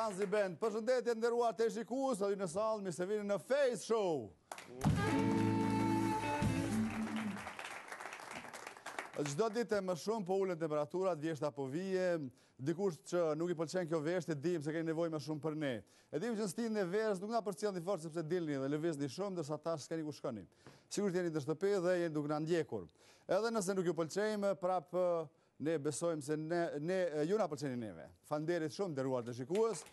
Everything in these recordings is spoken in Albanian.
Zanzi Band. Përshëndetje nderuar të shikues, aty në sallë, mirë se vini në Face Show. Çdo ditë më shumë po ulen temperaturat, vjeshta po vije, dikush që nuk i pëlqen kjo veshtë, dim se keni nevojë më shumë për ne. E dim që në stilin e verës nuk na përcjellni fort sepse dilni dhe lëvizni shumë, ndërsa tash s'keni ku shkoni. Sigurisht jeni në shtëpi dhe jeni duke na ndjekur. Edhe nëse nuk ju pëlqejmë, prap ne besojmë se ju na pëlqeni neve. Falënderit shumë nderuar të shikues.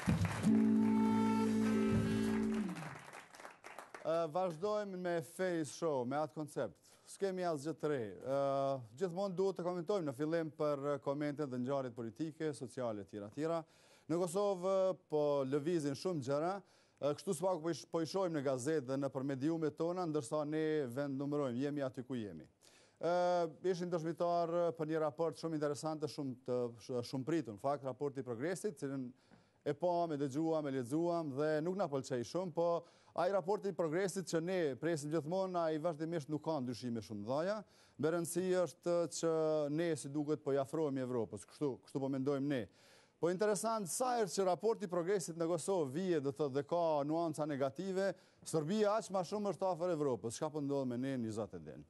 Vazhdojmë me Face Show, me atë koncept. S'kemi asgjë të re. Gjithmonë duhet të komentojmë në fillim për komentet dhe ngjarjet politike, sociale tjera. Në Kosovë po lëvizin shumë gjëra, kështu s'paku po i shohim në gazetë dhe në mediumet tona, ndërsa ne vendnumërojmë, jemi aty ku jemi. Ishin dëshmitar për një raport shumë interesant, shumë pritur, në fakt, raporti i Progresit, cilën e pam, e dëgjuam, e lexuam dhe nuk na pëlqej shumë, po ai raporti i Progresit që ne presim gjithmonë, ai vazhdimisht nuk ka ndryshime shumë mëdha. Me rëndësi është që ne si duket po i afrohemi Evropës, kështu po mendojmë ne. Po interesant sa herë që raporti i Progresit në Kosovë vije dhe ka nuanca negative, Serbia aq më shumë është afër Evropës. Çka po ndodh me ne në 20 den?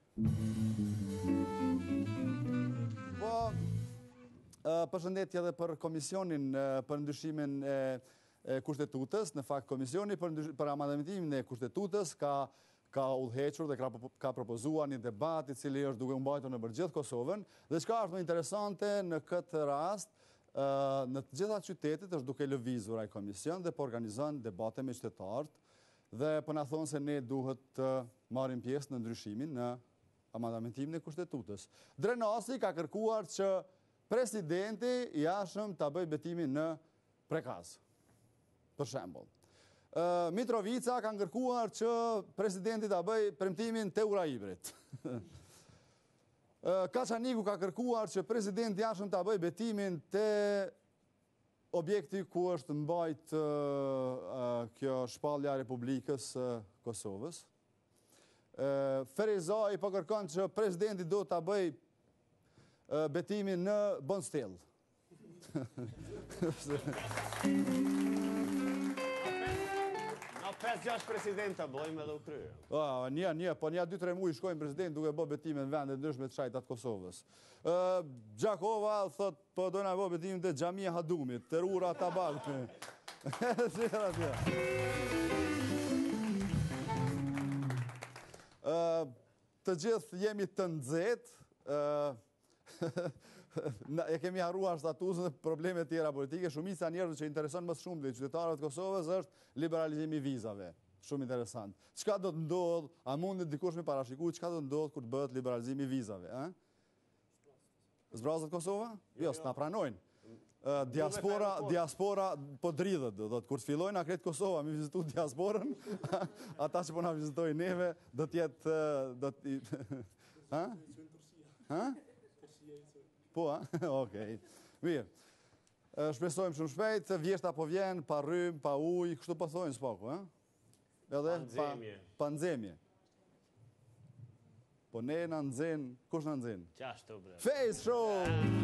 Po përshëndetje edhe për komisionin për ndryshimin e kushtetutës. Në fakt, komisioni për amandamentin e kushtetutës ka udhëhequr dhe ka propozuar një debat i cili është duke u mbajtur në gjithë Kosovën. Dhe çka është më interesante në këtë rast, në të gjitha qytetet është duke lëvizur ai komision dhe po organizon debate me qytetarët dhe po na thonë se ne duhet të marrim pjesë në ndryshimin në amandamentin e kushtetutës. Drenasi ka kërkuar që presidenti i jashtëm ta bëj betimin në Prekaz, për shembull. Mitrovica ka kërkuar që presidenti ta bëj premtimin te Uraibrit. Kaçaniku ka kërkuar që presidenti i jashtëm ta bëj betimin te objekti ku është mbajt kjo shpallja e Republikës Kosovës. Ferizaj po kërkon që presidenti do ta bëj betimin në Bonstel. Në 5-6 presidenta bëjmë edhe u kryer. Po një 2-3 muaj shkojnë president duke bë betimin në vende ndryshme të shajtat Kosovës. Gjakova thot po do na bë betimin te Xhamia Hadumit, te rrura Tabak. Të gjithë jemi të nxehtë. E kemi harruar statusin dhe probleme tjera politike. Shumica njerëzve që intereson më shumë dhe qytetarëve të Kosovës është liberalizimi i vizave. Shumë interesant. Çka do të ndodh? A mundet dikush me parashikuar çka do të ndodh kur të bëhet liberalizimi i vizave, ë? Zbrazët Kosova? Jo, s'na pranojnë. Diaspora po dridhet, do të kur të fillojnë akret Kosova me vizitu diasporën, ata që po na vizitojnë neve do të jetë Po, okej. Mirë. Shpresojmë shumë shpejt, vjeshta po vjen, pa rrym, pa ujë, kështu po thojnë s'paku, ë? Edhe pa nxemje. Po ne na nxen, kush na nxen? Qashtu bre. Face Show.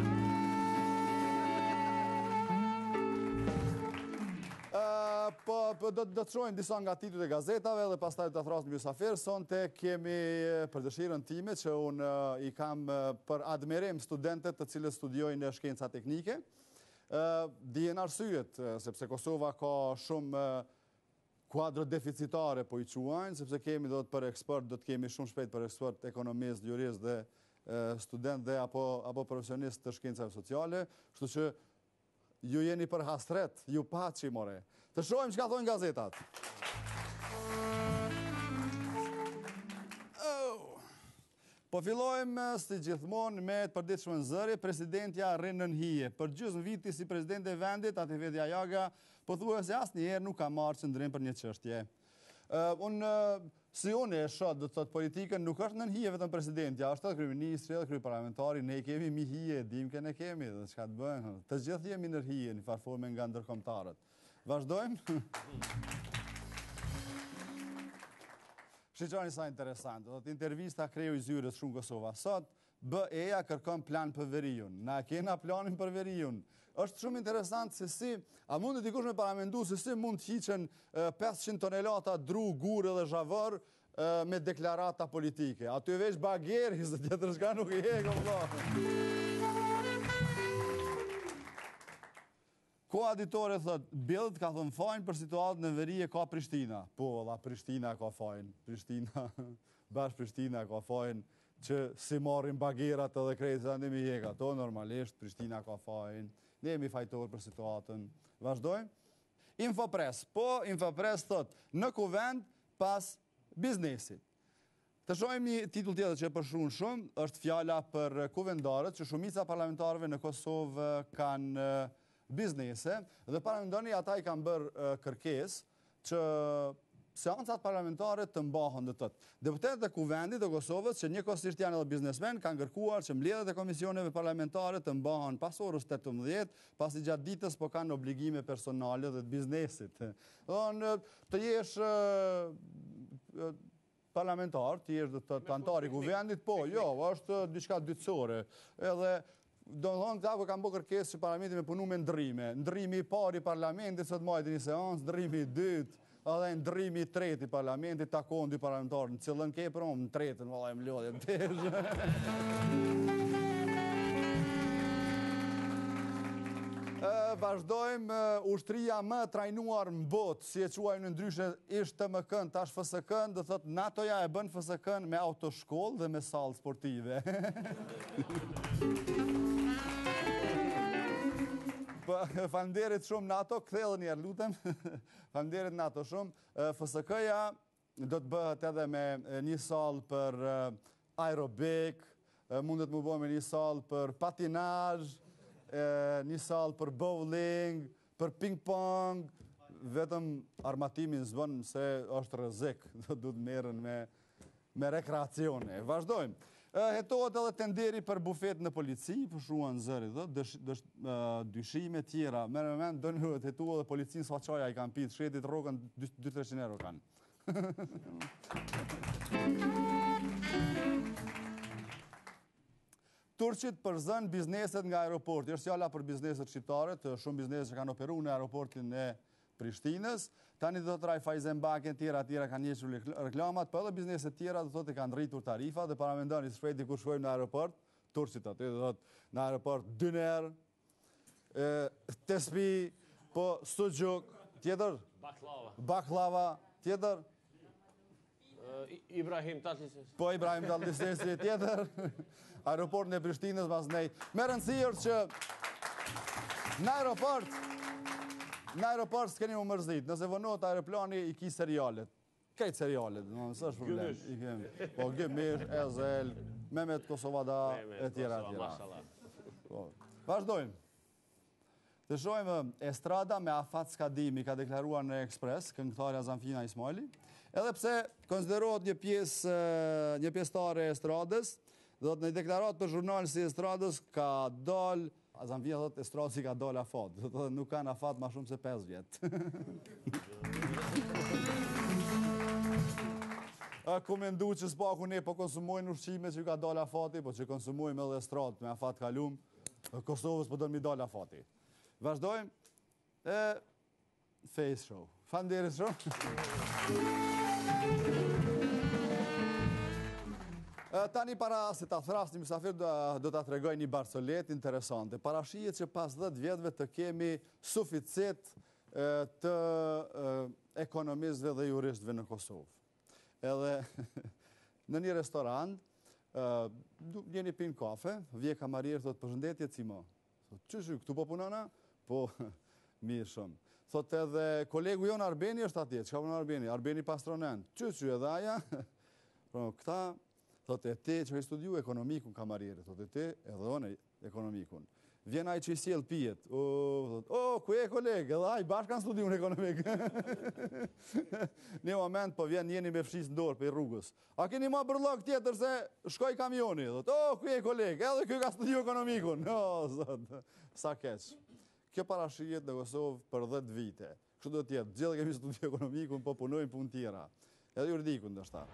Po do të shohim disa nga titujt e gazetave dhe pastaj do të thrasim mysafir. Sonte kemi për dëshirën time që unë i kam për admirim studentët të cilët studiojnë shkenca teknike. Dihen arsyet, sepse Kosova ka shumë kuadro deficitare po i quajnë, sepse kemi do të kemi shumë shpejt për ekspert ekonomist, jurist dhe student dhe apo profesionist të shkencave sociale, kështu që ju jeni për hastret, ju paçi more. Të shohim çka thonë gazetat. Po fillojmë si gjithmonë me të përditshmën zëri, presidentja rrin nën hije. Për gjysmë viti si president e vendit, Atifete Jaga pothuajse asnjëherë nuk ka marrë qendrim për një çështje. Si unë e shoh, do të thotë politikën nuk është nën hije vetëm presidentja, është edhe kryeministri, edhe kryeparlamentari, ne kemi mi hije, dim që ne kemi, dhe çka të bëjmë. Të gjithë jemi në hije, në fakt forme nga ndërkombëtarët. Vazhdojmë. Shiqoni sa interesant, do të intervista kreu i zyrës shumë Kosova. Sot BE-ja kërkon plan për veriun. Na kena planin për veriun. është shumë interesant se si, a mund të dikush me paramendu se si mund të hiqen 500 tonelata dru, gurë dhe zhavër me deklarata politike. Aty veç bageri, se tjetër shka nuk i heko, Koaditore thot, Bild ka thënë fajnë për situatën në veri e ka Prishtina. Po, la Prishtina ka fajnë. Prishtina ka fajnë që si marrin bagerat edhe krejtë në mi heka. To normalisht, Prishtina ka fajnë. Ne jemi fajtorë për situatën. Vazhdojmë? Infopres. Po, Infopres thot, në kuvend pas biznesit. Të shojmë një titull tjetër që e përshruan shumë, është fjala për kuvendarët, që shumica parlamentarëve në Kosovë kanë biznese, dhe parlamentari ata i kanë bërë kërkesë që seancat parlamentare të mbahen dhe tëtë. Deputetët e kuvendit të Kosovës, që njëkohësisht janë edhe biznesmen, kanë kërkuar që mbledhjet e komisioneve parlamentare të mbahen pas orës 18, pasi gjatë ditës po kanë obligime personale dhe të biznesit. Të jesh parlamentar, të jesh të antari kuvendit, po, jo, është diçka dytësore. Edhe do në thonë, këta kanë bërë kërkesë që parlamenti me punu me ndrime. Ndrimi i pari parlamentit, sot majtë një seansë, ndrimi i dytë, edhe ndrimi i treti parlamentit, takon dy parlamentarë, në cilën ke për në tretën, valla e më lodhje më tesh. Vazhdojmë, ushtria më trajnuar në botë, si e quajnë në ndryshe ishtë të më kënd, tash FSK-n, dhe thëtë NATO-ja e bën FSK-n me autoshkoll dhe me salë sportive. Falënderit shumë NATO, kthellë njerë lutem, falënderit NATO shumë. FSK-ja do të bëhet edhe me një salë për aerobik, mundet më bëhe me një salë për patinazh, një salë për bowling, për ping-pong, vetëm armatimin zbën se është rrezik, do të merren me rekreacione. Vazhdojmë. Hetohet edhe tenderi për bufet në polici, përshruan zëri, dyshime tjera. Merë me mend, do një hetohet edhe policinë sa qaja i kanë pitë, shetit rogën 200-300 euro kanë. Turqit përzën bizneset nga aeroporti. Është fjala për bizneset shqiptare, shumë bizneset që kanë operu në aeroportin e Prishtinës. Tani do të Raiffeisenbanken tjera kanë njëshur reklamat, për edhe bizneset tjera do të kanë rritur tarifa dhe paramendoni së shpejti kur shkojmë në aeroport, Turqit aty do të në aeroport dyner, tespi, po sujuk, tjetër? Baklava, tjetër? Ibrahim Tatlisesi. Po, Ibrahim Tatlisesi, tjetër? Aeroportin e Prishtinës mas nej. Me rëndësi është që në aeroport s'keni më mërzit. Nëse vënohet aeroplani i ki serialet. Kejt serialet, së është problem. Po, Gëmish, Ezel, Mehmet Kosovada, e tjera. Vazhdojmë. Të shojmë Estrada me Afat Skadimi, ka deklaruar në Ekspres, këngëtarja Zamfina Ismaili. Edhe pse konsiderohet një pjesëtare e Estradës, do të në deklarat për jurnal si Estradës ka dal, Zamfina thot Estradës i ka dal Afat, do të nuk kanë Afat ma shumë se 5 vjetë. Komendu që s'paku ne po konsumojnë ushqime që ka dal Afati, po që konsumojnë edhe Estradë me Afat kalum, Kosovës po do në mi dal Afati. Vazhdojmë, Face Show. Faleminderit shumë. Tani para se ta thras një mysafir do ta tregoj një barcolet interesante. Parashihet që pas 10 vjetëve të kemi suficit të ekonomistëve dhe juristëve në Kosovë. Edhe në një restorant, jeni pinë kafe, vje kamarierë, thot, përshëndetje, cimo. Qëshu, këtu po punona? Po, mirë shumë. Thot edhe kolegu jonë Arbeni është atje, që ka punë Arbeni? Arbeni Pastronent. Qëshu edhe aja? Këta, thot e te që ka i studiu ekonomikun kamarierë, thot e te edhe one ekonomikun. Vjen aj që i sjell pijet. Ku e kolegë, edhe aj bashkë kanë studiu në ekonomik. Një moment, po vjen njeni me fshisë ndorë për rrugës. A keni ma bërlog tjetër se shkoj kamioni? Ku e kolegë, edhe kjo ka studiu ekonomikun. Sa keq. Kjo parashihet në Kosovë për 10 vite. Kështu do tjetë, gjithë kemi studiu ekonomikun, po punojnë punë tjera. Edhe juridikun do shta.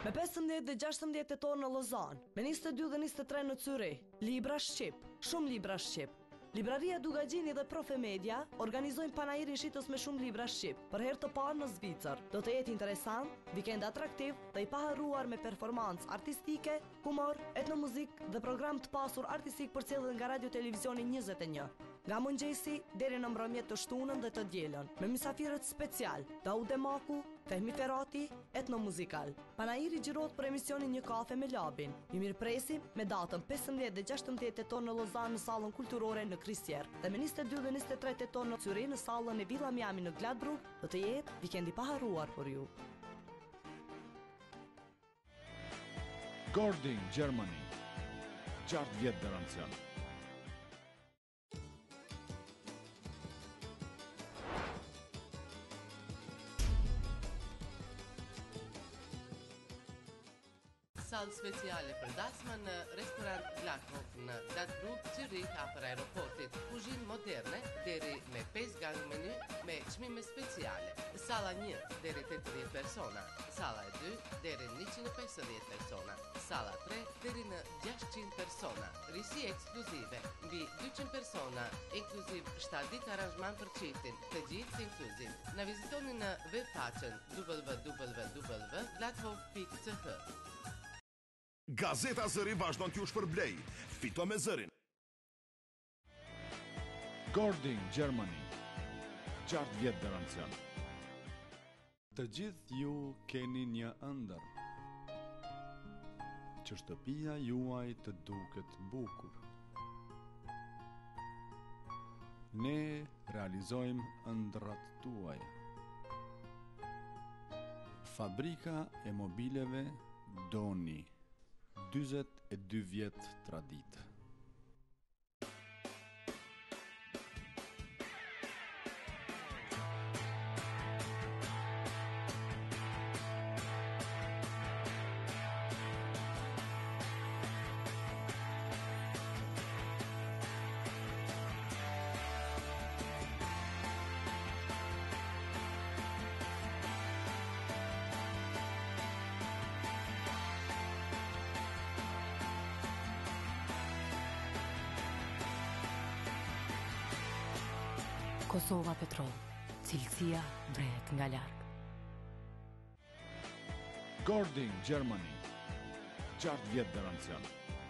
Me 15 dhe 16 tetor në Lozan, me 22 dhe 23 në Cyri, libra shqip, shumë libra shqip. Libraria Dugagjini dhe Profe Media organizojnë panajirin shitës me shumë libra shqip, për herë të parë në Zvicër. Do të jetë interesant, vikend atraktiv dhe i paharruar me performancë artistike, humor, etnomuzik dhe program të pasur artistik përcjellur nga Radio Televizioni 21. Nga mëngjesi deri në mbrëmjet të shtunën dhe të dielën, me mysafirët special, Daude Maku, Fehmi Ferati, etnomuzikal. Panajiri gjirohet për emisionin Një kafe me Labin. Ju mirëpresim me datën 15 dhe 16 tetor në Lozan në sallën kulturore në Kristjer dhe me 22 dhe 23 tetor në Cyri në sallën e Villa Miami në Gladbrug, do të jetë vikendi paharruar për ju. Gording, Germany. 6 vjet garancion. Sallë speciale për dasma në restorant Gladbrug në Gladbrug, Zürich afër aeroportit. Kuzhinë moderne deri me 5 gang menu me çmime speciale. Salla 1 deri 80 persona, salla 2 deri 150 persona, salla 3 deri në 600 persona. Risi ekskluzive mbi 200 persona, inkluziv 7 ditë aranjman për çiftin, të gjithë inkluziv. Na vizitoni në webfaqen www.gladbrug.ch. Gazeta Zëri vazhdon t'ju shpërblej. Fito me zërin. Gording, Germany. 6 vjet garancion. Të gjithë ju keni një ëndër, që shtëpia juaj të duket bukur. Ne realizojmë ëndrat tuaj. Fabrika e mobileve Doni, 42 vjet traditë. Kosova Petrol, cilësia brehet nga larg. Gording, Germany. 6 vjet garancion.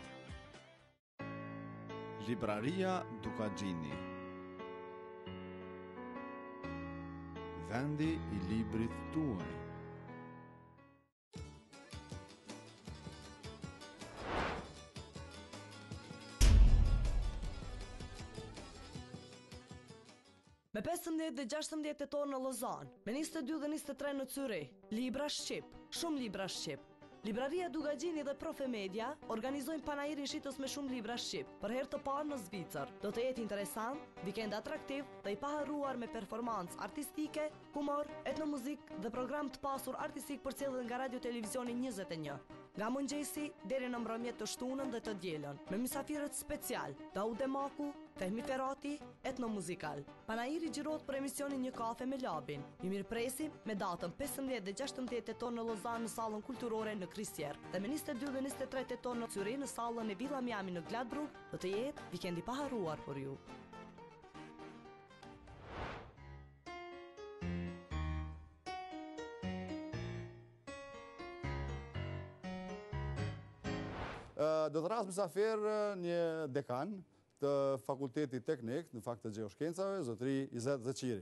Libraria Dugagjini. Vendi i librit tuaj. Me 15 dhe 16 tetor në Lozan, me 22 dhe 23 në Cyri, libra shqip, shumë libra shqip. Libraria Dugagjini dhe Profe Media organizojnë panajirin shitës me shumë libra shqip, për herë të parë në Zvicër. Do të jetë interesant, vikend atraktiv dhe i paharruar me performancë artistike, humor, etnomuzik dhe program të pasur artistik përcjellur nga Radio Televizioni 21. Nga mëngjesi deri në mbrëmjet të shtunën dhe të dielën, me mysafirët special, Daude Maku, Fehmi Ferati, etnomuzikal. Panajiri gjirohet për emisionin Një kafe me Labin. Ju mirëpresim me datën 15 dhe 16 tetor në Lozan në sallën kulturore në Kristjer dhe me 22 dhe 23 tetor në Cyri në sallën e Villa Miami në Gladbrug, do të jetë vikendi paharruar për ju. Do të ras mysafir një dekan të Fakultetit Teknik, në fakt të Gjeoshkencave, zotëri Izet Zeqiri.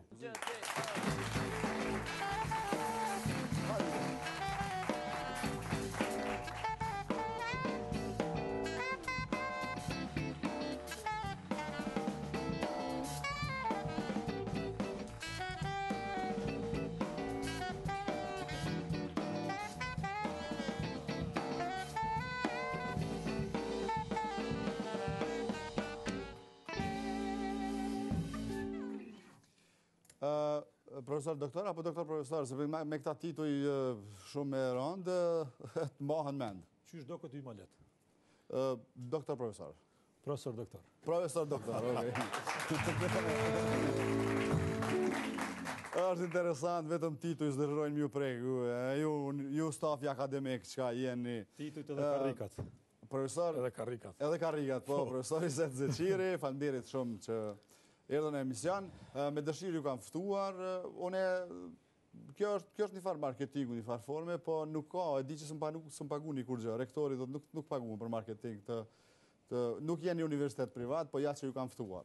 Profesor doktor apo doktor profesor, se me këta tituj shumë e rëndë, të mbahen mend. Qysh do këtë i malet? Doktor profesor. Profesor doktor. Profesor doktor, okej. Është interesant, vetëm Titu i zdërrojnë mju prejku. Ju stafi akademik që ka jeni. Titujt edhe karrikat. Profesor... Edhe karrikat. Edhe karrikat, po. Profesor Izet Zeqiri, falënderit shumë që erdhën në emision. Me dëshirë ju kam ftuar. Kjo është një farë marketingu, një farë forme, po nuk ka, e di që së më pagu një kur gjë. Rektori do nuk pagu për marketing. Nuk jeni universitet privat, po ja që ju kam ftuar.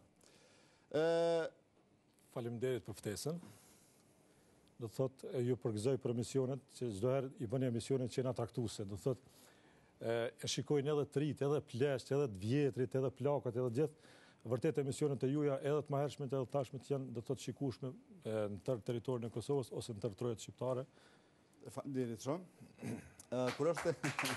Faleminderit për ftesën. Do të thot, ju përgëzoj për emisionet, që çdo herë i bëni emisionet që jena traktuse. Do të thot, e shikojnë edhe të rit, edhe plesht, edhe të vjetrit, edhe plakat, edhe gjithë. Vërtet emisionet e juja, edhe të mahershmet, edhe të tashmet janë, do të thot, shikueshme në tërë territorin e Kosovës ose në tërë trojet shqiptare. Faleminderit shumë. Kur është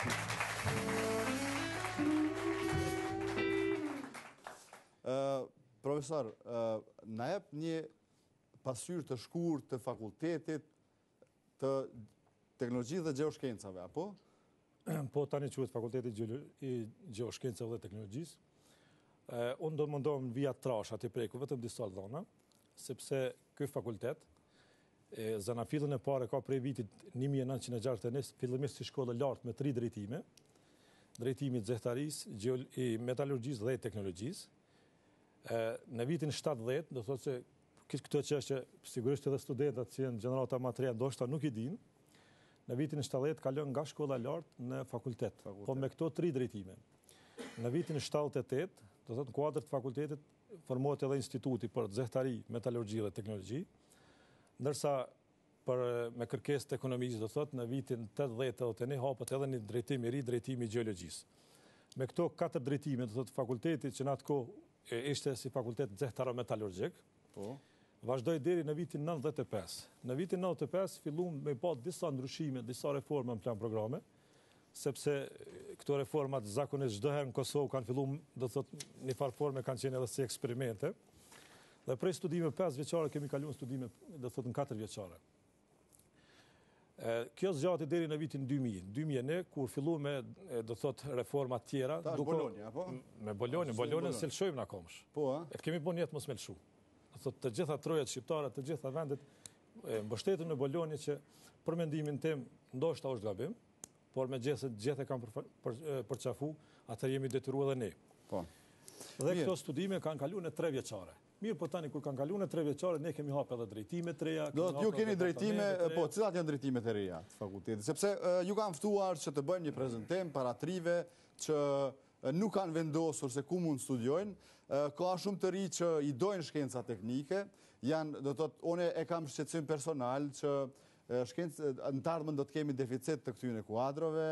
Profesor, na jep një pasqyrë të shkurt të fakultetit të teknologjisë dhe gjeoshkencave, apo? Po, tani quhet Fakulteti i Gjeoshkencave dhe Teknologjisë. Unë do mundohem via trash aty preku vetëm disa dhona, sepse ky fakultet zanafillën e parë ka prej vitit 1961, fillimisht si shkollë lartë me 3 drejtime, drejtimi i zehtarisë, i metallurgjisë dhe teknologjisë. Në vitin 70, do thotë se këtë çështje sigurisht edhe studentët që janë gjenerata më të reja ndoshta nuk i dinë. Në vitin 70 kalon nga shkolla lartë në fakultet, po me këto 3 drejtime. Në vitin 78, do thotë në kuadër të fakultetit formohet edhe instituti për zehtari, metallurgji dhe teknologji, ndërsa me kërkesë të ekonomisë, do thotë në vitin 80-81 hapet edhe një drejtim i ri, drejtimi i gjeologjisë. Me këto 4 drejtime, do thotë fakulteti që në atë kohë ishte si fakultet zehtaro-metallurgjik, vazhdoj deri në vitin 95. Në vitin 95 fillum me pa disa ndryshime, disa reforma në plan programe, sepse këto reformat zakonisht çdo herë në Kosovë kanë filluar, do thotë, një farë forme kanë qenë edhe si eksperimente. Dhe prej studime 5 vjeçare kemi kaluar studime, do thotë, në 4 vjeçare. Kjo zgjati deri në vitin 2000. 2001 kur fillu me, do thotë, reforma tjera. Ta është Bologna, apo? Me Bologna se lëshojmë në komsh. Po, a? E kemi bon jetë mos me lëshu. Do thotë, të gjitha trojet shqiptare, të gjitha vendet, mbështetën në Bologna që për mendimin tim ndoshta është gabim, por me gjithë e kanë përqafu, atër jemi detyruar edhe ne. Po. Dhe këto studime kanë kaluar në 3 vjeçare. Mirë, po tani kur kanë kaluar në 3 vjeçare, ne kemi hapur edhe drejtime të reja. Do të ju keni drejtime, po, cilat janë drejtimet e reja të fakultetit? Sepse ju kanë ftuar që të bëjmë një prezantim para trive që nuk kanë vendosur se ku mund studiojnë, ka shumë të ri që i dojnë shkenca teknike, janë, do të thotë, une e kam shqetësim personal që në të ardhmen do të kemi deficit të këtyre kuadrove.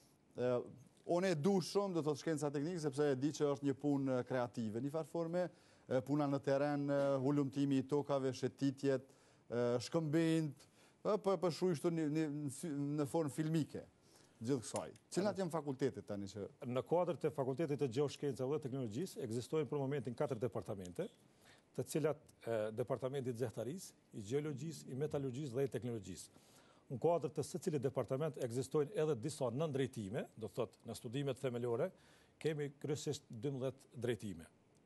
Une e du shumë, do të thotë, shkenca teknike, sepse e di që është një punë kreative, një farë forme, puna në teren, hulumtimi i tokave, shetitjet, shkëmbind, për shujshtu në formë filmike, gjithë kësaj. Cilat janë fakultetet tani që... Në kuadrë të fakultetit të gjeoshkencave dhe teknologjisë, ekzistojnë për momentin 4 departamente, të cilat departamentit zehtarisë, i gjeologjisë, i metallurgjisë dhe i teknologjisë. Në kuadrë të secili departament ekzistojnë edhe disa nëndrejtime, do të thotë në studimet themelore, kemi kryesisht 12 drejtime.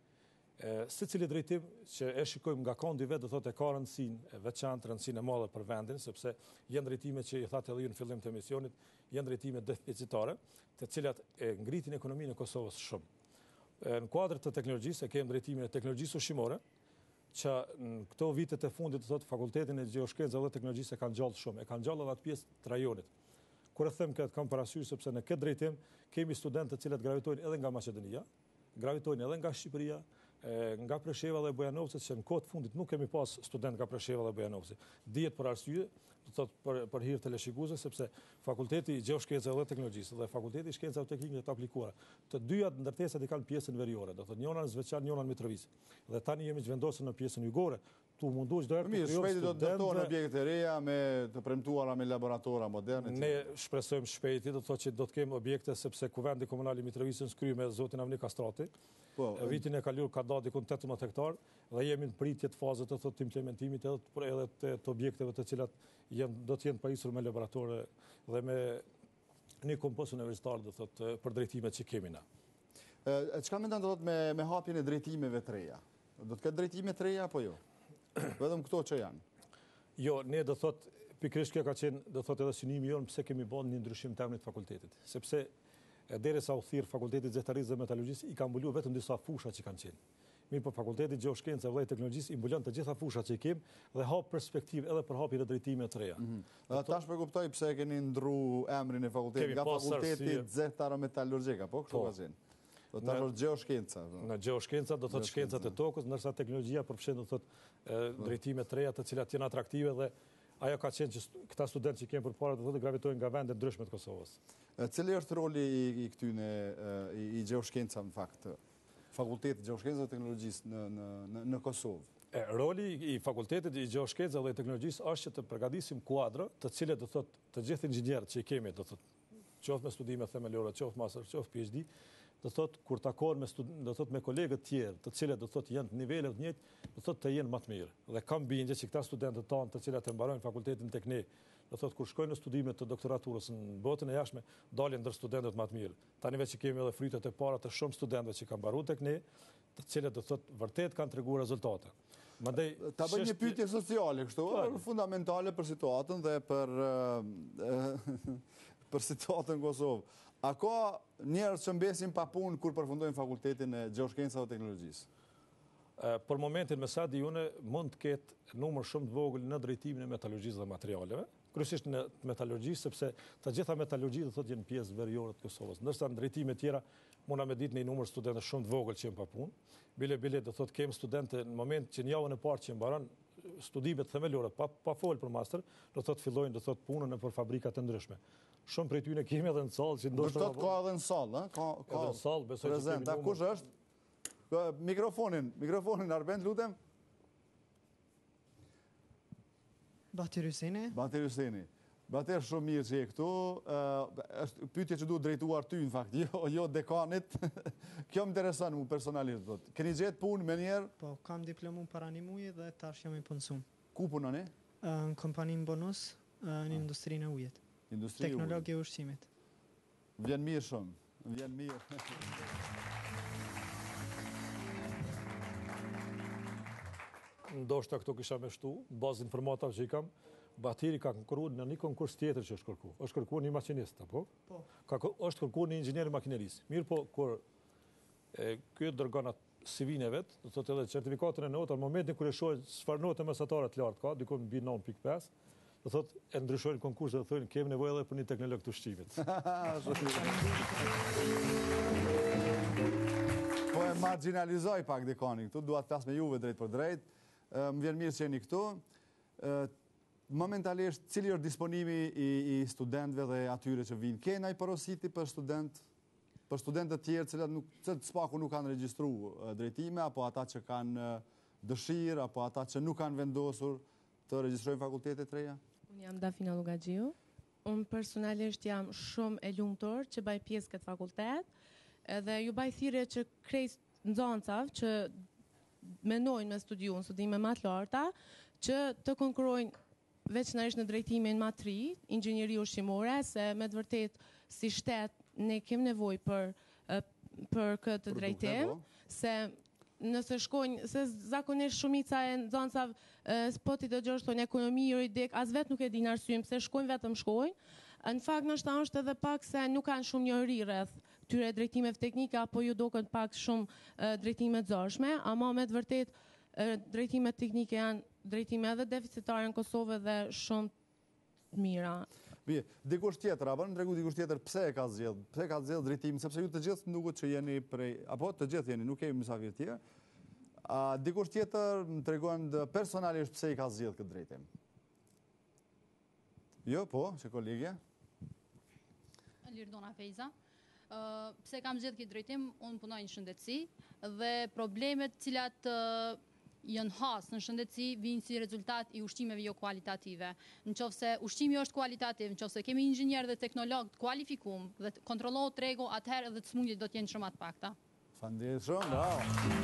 Secili drejtim që e shikojmë nga kondi vetë, do thotë e ka rëndësinë e veçantë, rëndësinë e madhe për vendin, sepse janë drejtime që i thatë edhe ju në fillim të emisionit, janë drejtime deficitare, të cilat e ngritin ekonominë e Kosovës shumë. Në kuadrë të teknologjisë, e kemi drejtimin e teknologjisë ushqimore, që në këto vitet e fundit, do thotë, fakultetin e gjeoshkencave dhe teknologjisë e kanë gjallë shumë, e kanë gjallë edhe atë pjesë të rajonit. Kur e them këtë, kam parasysh sepse në këtë drejtim kemi studentë të cilët gravitojnë edhe nga Maqedonia, gravitojnë edhe nga Shqipëria, nga Presheva dhe Bujanovci, që në kohë të fundit nuk kemi pas student nga Presheva dhe Bujanovci. Dihet për arsye, do thotë për hir të leshikuzës, sepse Fakulteti i Gjeoshkencave dhe Teknologjisë dhe Fakulteti i Shkencave Teknike të aplikuara, të dyja ndërtesat i kanë pjesën veriore, do thotë njëra në Zveçan, njëra në Mitrovica. Dhe tani jemi zhvendosur në pjesën jugore. Tu mundu çdo herë të mirë, shpejti do të dëtojnë objekte e reja me të premtuara me laboratora moderne. Ne shpresojmë shpejti, do të thotë që do të kemi objekte, sepse kuvendi komunal i Mitrovicës krye me zotin Avni Kastrati. Vitin e kaluar ka dalë diku 18 hektar dhe jemi në pritje të fazës të thotë implementimit edhe të objekteve të cilat do të jenë pajisur me laboratore dhe me një kompost universitar, do thotë, për drejtimet që kemi na. Çka mendon do thotë me hapjen e drejtimeve të reja? Do të ketë drejtime të reja apo jo? Vetëm këto që janë. Jo, ne do thot, pikërisht kjo ka qenë, do thot edhe synimi jonë pse kemi bën një ndryshim të emrit fakultetit. Sepse derisa u thirr Fakulteti Zyrtarisë dhe Metallurgjisë i ka mbuluar vetëm disa fusha që kanë qenë. Mirë, po Fakulteti Gjeoshkencave dhe Teknologjisë i mbulon të gjitha fushat që i kemi dhe hap perspektivë edhe për hapje të drejtime të reja. Tash po kuptoj pse e keni ndru emrin e fakultetit nga Fakulteti Zyrtaro-Metallurgjik, apo kështu ka qenë. Do të thotë Gjeoshkenca. Në Gjeoshkenca do thotë shkencat e tokës, ndërsa teknologjia përfshin do thotë drejtime të reja të cilat janë atraktive dhe ajo ka qenë që këta studentë që kemi përpara do thotë gravitojnë nga vende ndryshme të Kosovës. Cili është roli i këtyne i Gjeoshkenca në fakt? Fakultetit Gjeoshkencave dhe Teknologjisë në Kosovë. Roli i Fakultetit i Gjeoshkencave dhe Teknologjisë është që të përgatisim kuadra të cilët do thotë të gjithë inxhinierët që i kemi do thotë qoftë me studime themelore, qoftë master, qoftë PhD, do thotë kur takohen me kolegët tjerë, të cilët do thotë janë të nivelet të njëjtë, do thotë të jenë më të mirë. Dhe kam bindje që këta studentët tanë të cilat e mbarojnë fakultetin tek ne, do thotë kur shkojnë në studime të doktoraturës në botën e jashtme, dalin ndër studentët më të mirë. Tani vetë që kemi edhe frytet e para të shumë studentëve që kanë mbaruar tek ne, të cilët do thotë vërtet kanë treguar rezultate. Ta bëj një pyetje sociale kështu, fundamentale për situatën dhe për situatën në Kosovë. A ka njerëz që mbesin pa punë kur përfundojnë Fakultetin e Gjeoshkencave dhe Teknologjisë? Për momentin me sa di unë mund të ketë numër shumë të vogël në drejtimin e metallurgjisë dhe materialeve, kryesisht në metallurgji, sepse të gjitha metallurgji do thotë janë pjesë veriore të Kosovës. Ndërsa në drejtime tjera mund me ditë në një numër studentësh shumë të vogël që janë pa punë. Bile do thotë kemi studentë në moment që në javën e parë që mbaron studimet themelore pa fol për master, do thotë fillojnë do thotë punën nëpër fabrika të ndryshme. Shumë prej tyre kemi edhe në sallë që ndoshta ka edhe në sallë, ka edhe në sallë, besoj që prezent. Kush është? Mikrofonin Arben, lutem. Batir Hyseni. Batir Hyseni. Batir, shumë mirë që je këtu. Është pyetje që duhet drejtuar ty, në fakt, jo dekanit. Kjo më intereson mu personalisht. Keni gjetë punë me njerë? Po, kam diplomu para një muje dhe tash jam i punësum. Ku punoni? Në kompanin Bonus, në industrinë e ujet. Teknologi e ushqimit. Vjen mirë shumë. Vjen mirë. Ndoshta këto kisha me shtu, bazë informatave që i kam, Batiri ka konkurruar në një konkurs tjetër që është kërkuar. Është kërkuar një makinist, apo? Po. Është kërkuar një inxhinier i makinerisë. Mirë po, kur ky dërgon atë CV-n e vet, do thotë edhe certifikatën e notë, në momentin kur e shohin çfarë note mesatare të lartë ka, diku mbi 9.5, do thotë e ndryshojnë konkursin dhe thonë kemi nevojë edhe për një teknolog të ushqimit. Po e marginalizoj pak dekani këtu, dua të flas me juve drejt për drejt. Më vjen mirë që jeni këtu. Momentalisht, cili është disponimi i studentëve dhe atyre që vinë? Kena i porositi për studentët tjerë që spaku nuk kanë regjistruar drejtime, apo ata që kanë dëshirë, apo ata që nuk kanë vendosur të regjistrojnë fakultetet të reja? Unë jam Dafina Lugaxhiu. Unë personalisht jam shumë e lumtur që baj pjesë këtë fakultet, edhe ju baj thirrje që krejt nxënësav që mendojnë me studiu në studime më të larta, që të konkurrojnë veçanërisht në drejtimin më të ri, inxhinieri ushqimore, se me të vërtet si shtet ne kemi nevojë për këtë drejtim, se nëse shkojnë, se zakonisht shumica e nxënësave po ti dëgjosh thonë ekonomi juridik, as vetë nuk e dinë arsyeën pse shkojnë, vetëm shkojnë. Në fakt ndoshta është edhe pak se nuk kanë shumë njohuri rreth këtyre drejtimeve teknike, apo ju duket pak shumë drejtime të zorshme, ama me të vërtet drejtimet teknike janë drejtime edhe deficitare në Kosovë dhe shumë të mira. Bie, dikush tjetër, apo në tregu dikush tjetër pse e ka zgjedhur drejtimin, sepse ju të gjithë duket që jeni prej, apo të gjithë jeni, nuk kemi mysafir tjerë. Dikush tjetër më tregon personalisht pse i ka zgjedhur këtë drejtim. Jo, po, që kolegja. Lirdona Fejza. Pse kam zgjedhur këtë drejtim, unë punoj në shëndetësi dhe problemet cilat janë hasë në shëndetësi vinë si rezultat i ushqimeve jo kualitative. Në qoftë se ushqimi është kualitativ, në qoftë se kemi inxhinier dhe teknolog të kualifikuar dhe kontrollohet tregu, atëherë edhe smundjet do të jenë shumë të pakta. Faleminderit shumë, bravo.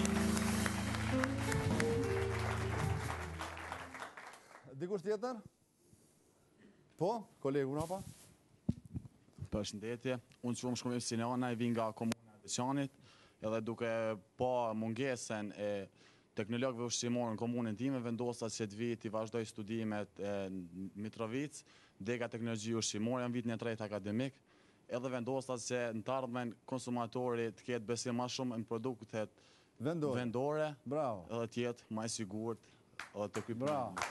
Dikush tjetër? Po, kolegu Rapa? Përshëndetje, unë që shkojmë Sinana, i vin nga komuna e Veçanit, edhe duke pa mungesën e teknologëve ushqimorë në komunën time, vendosa që të vit i vazhdoj studimet në Mitrovic, dega teknologji ushqimore, janë vitin e 3 akademik, edhe vendosa që në të ardhmen konsumatori të ketë besim ma shumë në produktet vendore, edhe tjetë ma i sigurt, edhe të kuj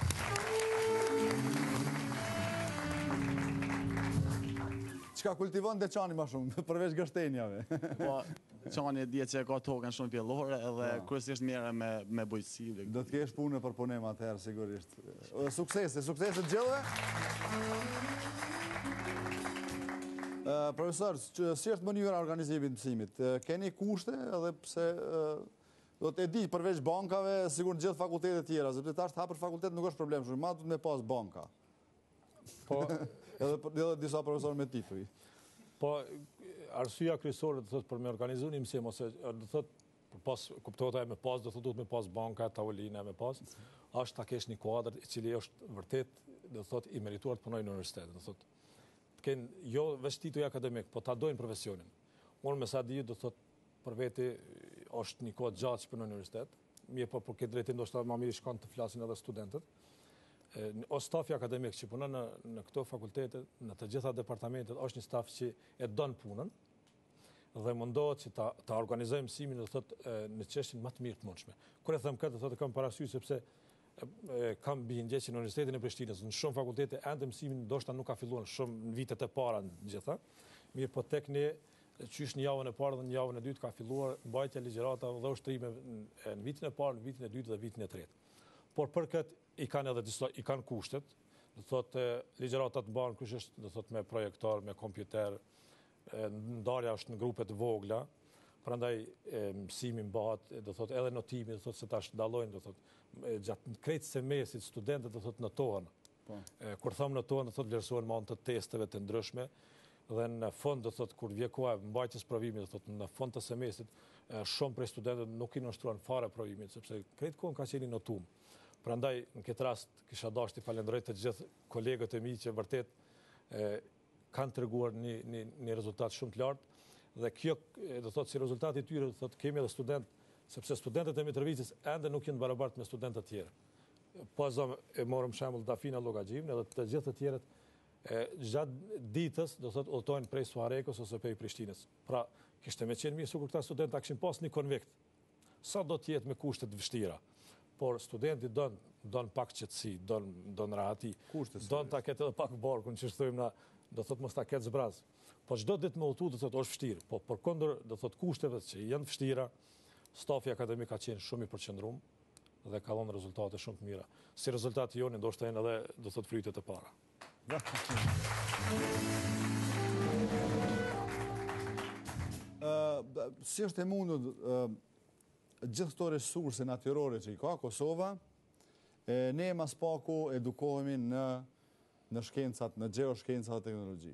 Qka kultivon dhe qani ma shumë, përveç gështenjave? Po, qani e dje që e ka tokën shumë pjellore edhe kërësisht mjere me bujqësi. Do të kesh punë për punem atëherë, sigurisht. Suksese të gjithëve. Profesor, si është mënyra organizimit mësimit? Keni kushte edhe pse do të di përveç bankave, sigur në gjithë fakultetet tjera, sepse ta është hapër fakultet nuk është problem shumë, ma du të me pas banka. Po... Edhe disa profesor me tituj. Po, arsyeja kryesore do thot për me organizu një mësim, ose do thot, kuptohet e me pas, do thot duhet me pas banka, tavolina me pas, është ta kesh një kuadër i cili është vërtet, do thot, i merituar të punoj në universitet. Do thot, të kenë jo veç tituj akademik, po ta dojnë profesionin. Unë me sa di, do thot, për veti është një kohë gjatë që punon në universitet, mirë po për këtë drejtim do shta ma mirë shkanë të flasin edhe studentët. O stafi akademik që punon në këto fakultetet, në të gjitha departamentet, është një staf që e donë punën dhe mundohet që ta organizojmë mësimin në çështjen më të mirë të mundshme. Kur e them këtë, thotë kam parasysh sepse kam bindje që në Universitetin e Prishtinës, në shumë fakultete ende mësimin ndoshta nuk ka filluar shumë në vitet e para në gjitha. Mirë, po tek ne qysh në javën e parë dhe në javën e dytë ka filluar mbajtja ligjërata dhe ushtrime në vitin e parë, në vitin e dytë dhe vitin e tretë. Por për këtë i kanë edhe disa, i kanë kushtet, do thotë ligjëratat mbahen kryesisht do thotë me projektor, me kompjuter, ndarja është në grupe të vogla, prandaj mësimi mbahet, do thotë edhe notimi, do thotë se tash dallojnë, do thotë gjatë krejt semestrit studentët do thotë notohen. Kur them notohen, do thotë vlerësohen me anë të testeve të ndryshme dhe në fund do thotë kur vjen koha e mbajtjes provimit, do thotë në fund të semestrit shumë prej studentëve nuk i nënshtruan fare provimit sepse krejt kohën ka qenë notum. Prandaj, në këtë rast, kisha dashur të falenderoj të gjithë kolegët e mi që vërtet kanë treguar një rezultat shumë të lartë dhe kjo, do thotë, si rezultati i tyre, do thotë, kemi edhe student, sepse studentët e Mitrovicës ende nuk janë barabartë me studentët e tjerë. Po e morëm shembull Dafina Llogaxhivin edhe të gjithë të tjerët gjatë ditës, do thotë, udhtojnë prej Suarekos ose prej Prishtinës. Pra, kishte me qenë mirë sikur këta studentë ta kishin pas një konvikt. Sa do të jetë me kushte të vështira. Por studenti don pak qetësi, don rahati, don ta ketë edhe pak barkun që thojmë na, do thotë mos ta ketë zbraz. Po çdo ditë më udhtu do thotë është vështirë, po përkundër do thotë kushteve që janë vështira, stafi akademik ka qenë shumë i përqendruar dhe ka dhënë rezultate shumë të mira. Si rezultati joni ndoshta janë edhe do thotë frytet e para. Si është e mundur gjithë këto resurse natyrore që i ka Kosova, ne mas paku edukohemi në shkencat, në geoshkencat dhe teknologji.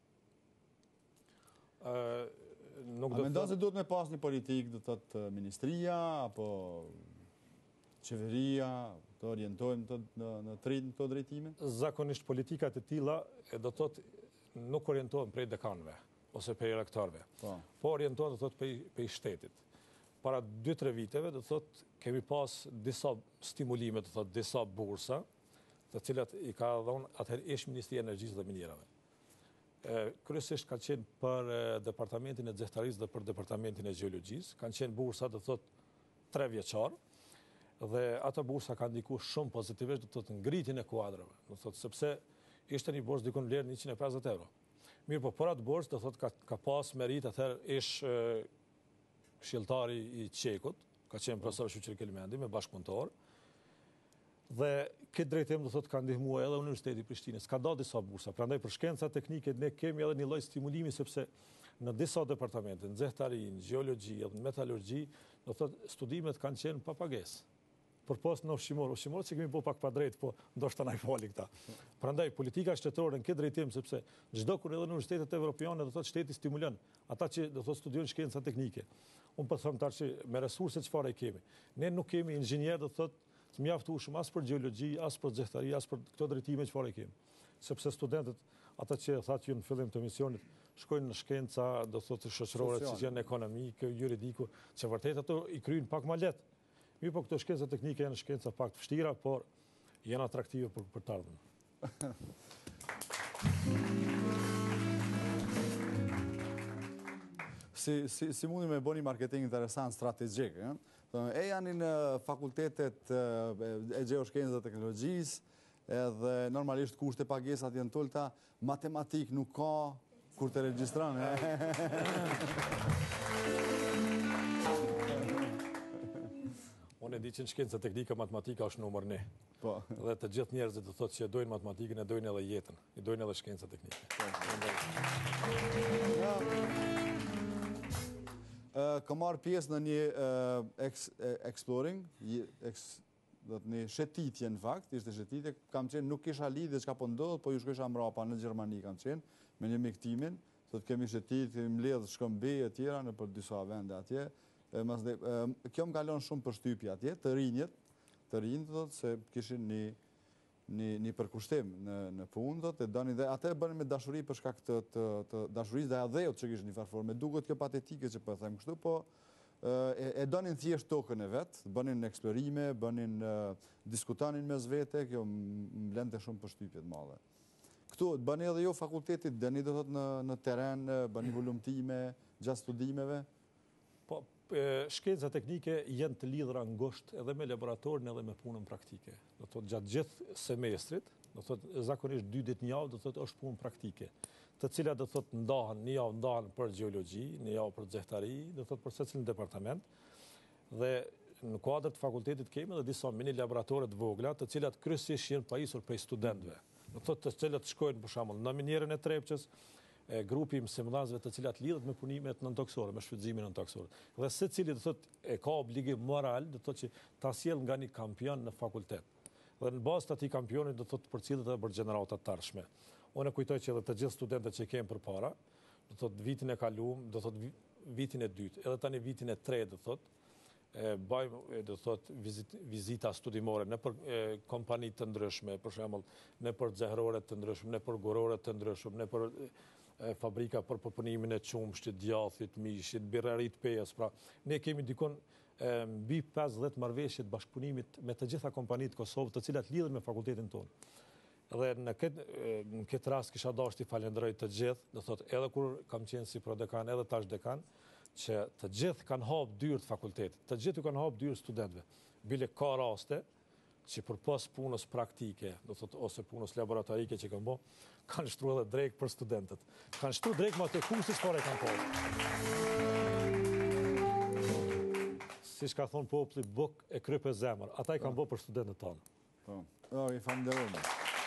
A mendon se duhet me pas një politik, do të thotë ministria, apo qeveria, të orientojnë në këto drejtime? Zakonisht politikat e tilla do të thotë nuk orientohen prej dekanëve ose prej rektorëve, po orientohen do të thotë prej shtetit. Para 2-3 viteve, do thot, kemi pas disa stimulime, do thot, disa bursa, të cilat i ka dhënë atëherë ish Ministria e Energjisë dhe Minjerave. Kryesisht kanë qenë për departamentin e nxehtarisë dhe për departamentin e gjeologjisë, kanë qenë bursa, do thot, 3 vjeçar, dhe ato bursa kanë ndikuar shumë pozitivisht, do thot, ngritjen e kuadrave, do thot, sepse ishte një bursë dikon vlerë 150 euro. Mirë, po për atë bursë, do thot, ka pas merit atëherë ish këshilltari i Qekut, ka qenë profesor Shuqir Kelmendi me bashkëpunëtor, dhe këtë drejtim do thotë ka ndihmuar edhe Universiteti i Prishtinës, ka dhënë disa bursa. Prandaj për shkenca teknike ne kemi edhe një lloj stimulimi sepse në disa departamente, në nxehtari, në gjeologji, në metallurgji, do thotë studimet kanë qenë pa pagesë. Përpos në ushqimor që kemi po pak pa drejt, po ndoshta na i fali këta. Prandaj politika shtetërore në këtë drejtim sepse çdo kur edhe në universitetet evropiane do thotë shteti stimulon ata që do thotë studiojnë shkenca teknike. Unë po them tash me resurse çfarë kemi. Ne nuk kemi inxhinier do thotë të mjaftueshëm as për gjeologji, as për nxehtari, as për këto drejtime çfarë kemi. Sepse studentët, ata që thatë ju në fillim të misionit, shkojnë në shkenca, do thotë shoqërore, që janë ekonomike, juridiku, që vërtet ato i kryejnë pak më lehtë. Mirë, po këto shkenca teknike janë shkenca pak të vështira, por janë atraktive për të ardhmen. Si mundi me bëni marketing interesant strategjik, e janë në fakultetet e gjeoshkencës dhe teknologjisë, edhe normalisht kushte pagesat janë tulta, matematik nuk ka kur të regjistron. Unë e di që në shkenca teknika matematika është numër 1. Po. Dhe të gjithë njerëzit do thotë që e dojnë matematikën, e dojnë edhe jetën, e dojnë edhe shkenca teknike. Ka marrë pjesë në një exploring, një shetitje në fakt, ishte shetitje, kam qenë nuk kisha lidhje çka po ndodh, po ju shkojsha mrapa në Gjermani kam qenë, me një miktimin, thotë kemi shetit, kemi mbledh shkëmbej e tjera në për disa vende atje. Kjo më kalon shumë përshtypje atje, të rinjët, thotë se kishin një përkushtim në punë, thotë, dhe atë e bënin me dashuri për shkak të dashurisë dhe adheut që kishin një farforme. Duket kjo patetike që po them kështu, po e donin thjesht tokën e vetë, bënin eksplorime, diskutonin mes vete, kjo më lente shumë përshtypje të madhe. Këtu, bëni edhe jo fakultetit, dëni do thotë në teren, bëni volumtime, gjatë studimeve? Po, shkenca teknike janë të lidhura ngosht edhe me laboratorin edhe me punën praktike. Do thotë gjatë gjithë semestrit, do thotë zakonisht 2 ditë në javë, do thotë është punë praktike, të cilat do thotë ndahen, një javë ndahen për gjeologji, një javë për zehhtari, do thotë për secilin departament. Dhe në kuadër të fakultetit kemi edhe disa mini laboratore të vogla, të cilat kryesisht janë pajisur prej studentëve. Do thotë të cilat shkojnë për shembull në minierën e Trepçës, grupi mësimdhënësve të cilat lidhet me punimet nëntoksore, me shfrytëzimin nëntoksor. Dhe secili do thotë e ka obligim moral, do thotë që ta sjell nga një kampion në fakultet. Dhe në bazë të atij kampionit do thotë përcjellet edhe për gjenerata të ardhshme. Unë e kujtoj që edhe të gjithë studentët që kemi përpara, do thotë vitin e kaluam, do thotë vitin e dytë, edhe tani vitin e tretë do thotë bëjmë do thotë vizita studimore në për kompani të ndryshme, për shembull në për xehrore të ndryshme, në për gurore të ndryshme, në për fabrika për përpunimin e qumshtit, djathit, mishit, birrarit pejës. Pra, ne kemi dikon mbi 50 marrëveshje të bashkëpunimit me të gjitha kompanitë të Kosovës, të cilat lidhen me fakultetin tonë. Dhe në këtë rast kisha dashur t'i falenderoj të gjithë, do thotë edhe kur kam qenë si prodekan, edhe tash dekan, që të gjithë kanë hapë dyrët fakultetit, të gjithë kanë hapë dyrët studentëve. Bile ka raste që përpas punës praktike, do thotë ose punës laboratorike që kanë bërë, kanë shtruar edhe drejt për studentët. Kanë shtruar drejt me atë kurse çfarë kanë pasur. Siç ka thonë populli, buk e kryp e zemër. Ata i kanë bërë për studentët tanë. Po. I falenderoj.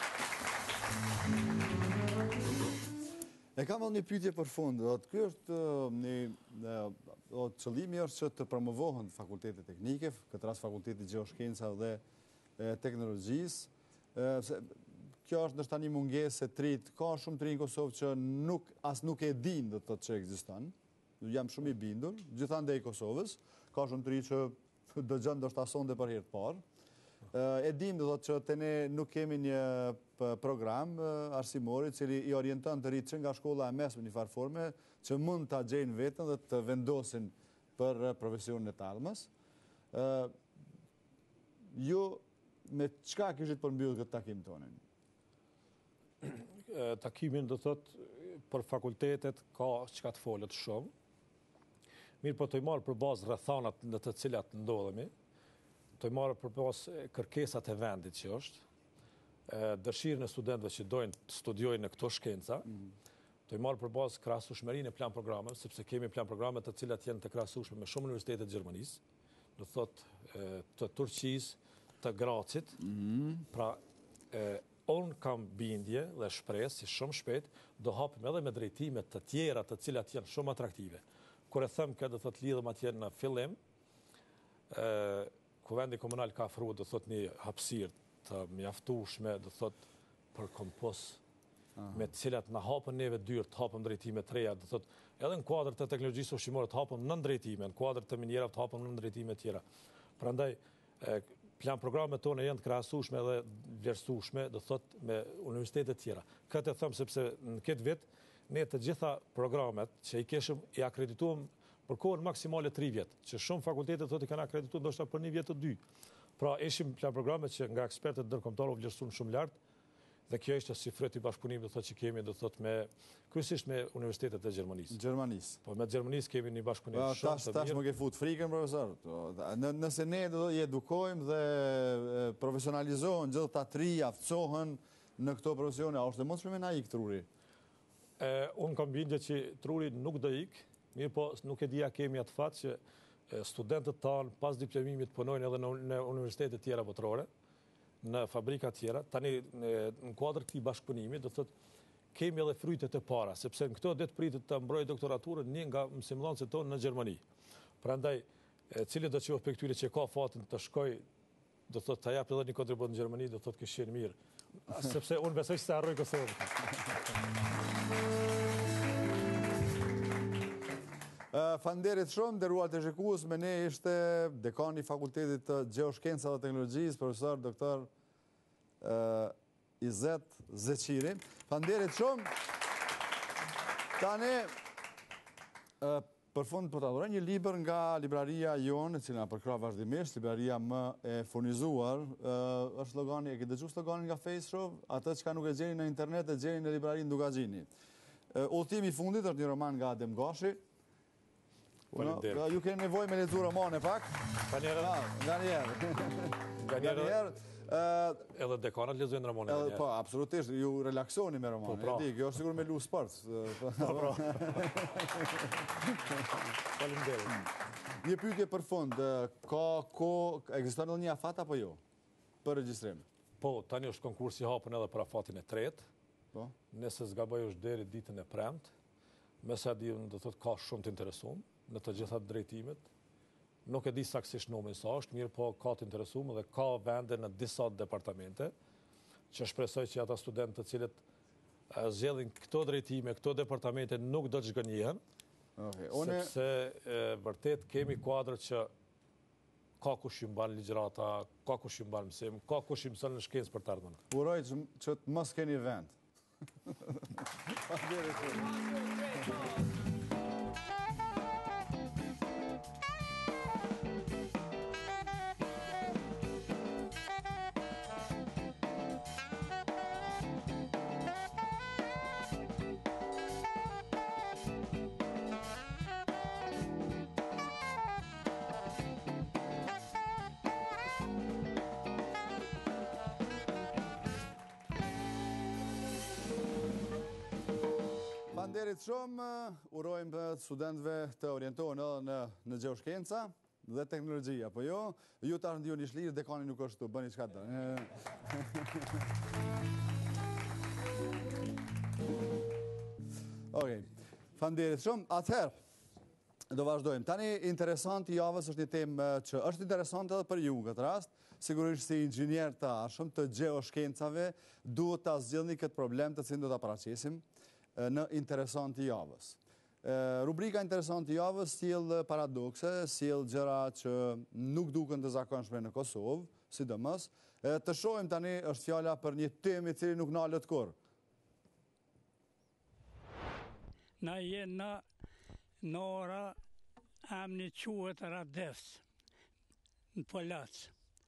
E kam edhe një pyetje për fund. Ky është qëllimi është që të promovohen fakultetet teknike, këtë rast fakulteti gjeoshkenca dhe teknologjisë. Kjo është ndoshta një mungesë e trit. Ka shumë të rinj në Kosovë që nuk e dinë do të thotë që ekziston. Jam shumë i bindur, gjithandej Kosovës. Ka shumë të rinj që dëgjon ndoshta sonde për herë të parë. E dim do thotë që te ne nuk kemi një program arsimor i cili i orienton të rinjtë që nga shkolla e mesme në një farë forme që mund ta gjejnë veten dhe të vendosin për profesionin e të ardhmes. Ju me çka kishit përmbyll këtë takim tonin? Takimin do thotë për fakultetet ka çka të folet shumë. Mirë, po të i marrë për bazë rrethanat në të cilat ndodhemi, të i marrë për bazë kërkesat e vendit që është, dëshirën e studentëve që dojnë të studiojnë në këto shkenca, të i marrë për bazë krahasueshmërinë e plan programeve, sepse kemi plan programe të cilat janë të krahasueshme me shumë universitete të Gjermanisë, do thotë të Turqisë, të Gracit. Pra, unë kam bindje dhe shpresë si shumë shpejt do hapim edhe me drejtime të tjera të cilat janë shumë atraktive. Kur e them këtë do thotë lidhem atje në fillim, Kuvendi komunal ka ofruar do thotë një hapësirë të mjaftueshme do thotë për kompost, me të cilat na hapën neve dyrë të hapëm drejtime të reja, do thotë edhe në kuadër të teknologjisë ushqimore të hapëm 9 drejtime, në kuadër të minjerave të hapëm 9 drejtime tjera. Prandaj plan programet tona janë të krahasueshme dhe vlerësueshme, do thotë me universitete tjera. Këtë e them sepse në këtë vit ne të gjitha programet që i kishim i akredituam për kohën maksimale 3 vjetë, që shumë fakultetet thotë i kanë akreditu ndoshta për 1 vjet të 2. Pra ishim plan programet që nga ekspertët ndërkombëtar u vlerësuan shumë lart, dhe kjo ishte si fryt i bashkëpunimit do thotë që kemi do thotë kryesisht me universitetet e Gjermanisë. Po me Gjermanisë kemi një bashkëpunim shumë të mirë. Tash më ke fut frikën, profesor. Nëse ne do i edukojmë dhe profesionalizohen gjithë ta tri, aftësohen në këto profesione, a është e mundshme na ik truri? Unë kam bindje që truri nuk do ik, mirë po nuk e dia kemi atë fat që studentët tanë pas diplomimit punojnë edhe në universitetet tjera botërore, në fabrika tjera. Tani në kuadër këtij bashkëpunimi do thotë kemi edhe frytet e para, sepse në këto det pritet të mbrojë doktoraturën një nga mësimdhënësit tonë në Gjermani. Prandaj, cili do të qoftë për këtyre që ka fatin të shkoj, do thotë ta jap edhe një kontribut në Gjermani, do thotë kishin mirë, sepse unë besoj se harroj Kosovën. Falënderit shumë, nderuar të shikues, me ne ishte dekani i Fakultetit të Gjeoshkencave dhe Teknologjisë, profesor doktor Izet Zeqiri. Falënderit shumë. Tani, për fund po ta dhuroj një libër nga libraria jonë, e cila na përkrah vazhdimisht, libraria më e furnizuar, është slogani, e ke dëgjuar sloganin nga Face Show? Atë çka nuk e gjeni në internet e gjeni në librarinë Dugaxhini. Udhëtimi i fundit është një roman nga Adem Gashi. Ju keni nevojë me lexuar romane pak? Nga njerë. Edhe dekanat lexojnë romane. Po, absolutisht, ju relaksoni me romane. Kjo është sigur me lu sport. Faleminderit. Një pyetje për fund, ekziston edhe një afat apo jo? Për regjistrim. Po, tani është konkursi i hapur edhe për afatin e tretë. Po. Nëse zgaboj është deri ditën e premte. Me sa di, do thotë ka shumë të interesuar në të gjitha drejtimet. Nuk e di saktësisht numrin sa është, mirë po ka të interesuar dhe ka vende në disa departamente që shpresoj që ata studentë të cilët zgjedhin këto drejtime, këto departamente nuk do të zgënjehen. Sepse vërtet kemi kuadër që ka kush i mban ligjërata, ka kush i mban mësim, ka kush i mëson në shkencë për të ardhmen. Uroj që të mos keni vend. Falënderit shumë, urojmë studentëve të orientohen edhe në gjeoshkenca dhe teknologji, apo jo? Ju ta ndihoni një shlirë, dekani nuk është këtu, bëni çka do. Okej, falënderit shumë. Atëherë do vazhdojmë. Tani interesant i javës është një temë që është interesante edhe për ju në këtë rast. Sigurisht si inxhinier të arshëm të gjeoshkencave duhet ta zgjidhni këtë problem të cilin do ta paraqesim në interesant i javës. Rubrika interesant i javës sjell paradokse, sjell gjëra që nuk duken të zakonshme në Kosovë, sidomos. Të shohim tani është fjala për një temë i cili nuk nalet kurrë. Na jena në ora amni quhet Rades në Polac.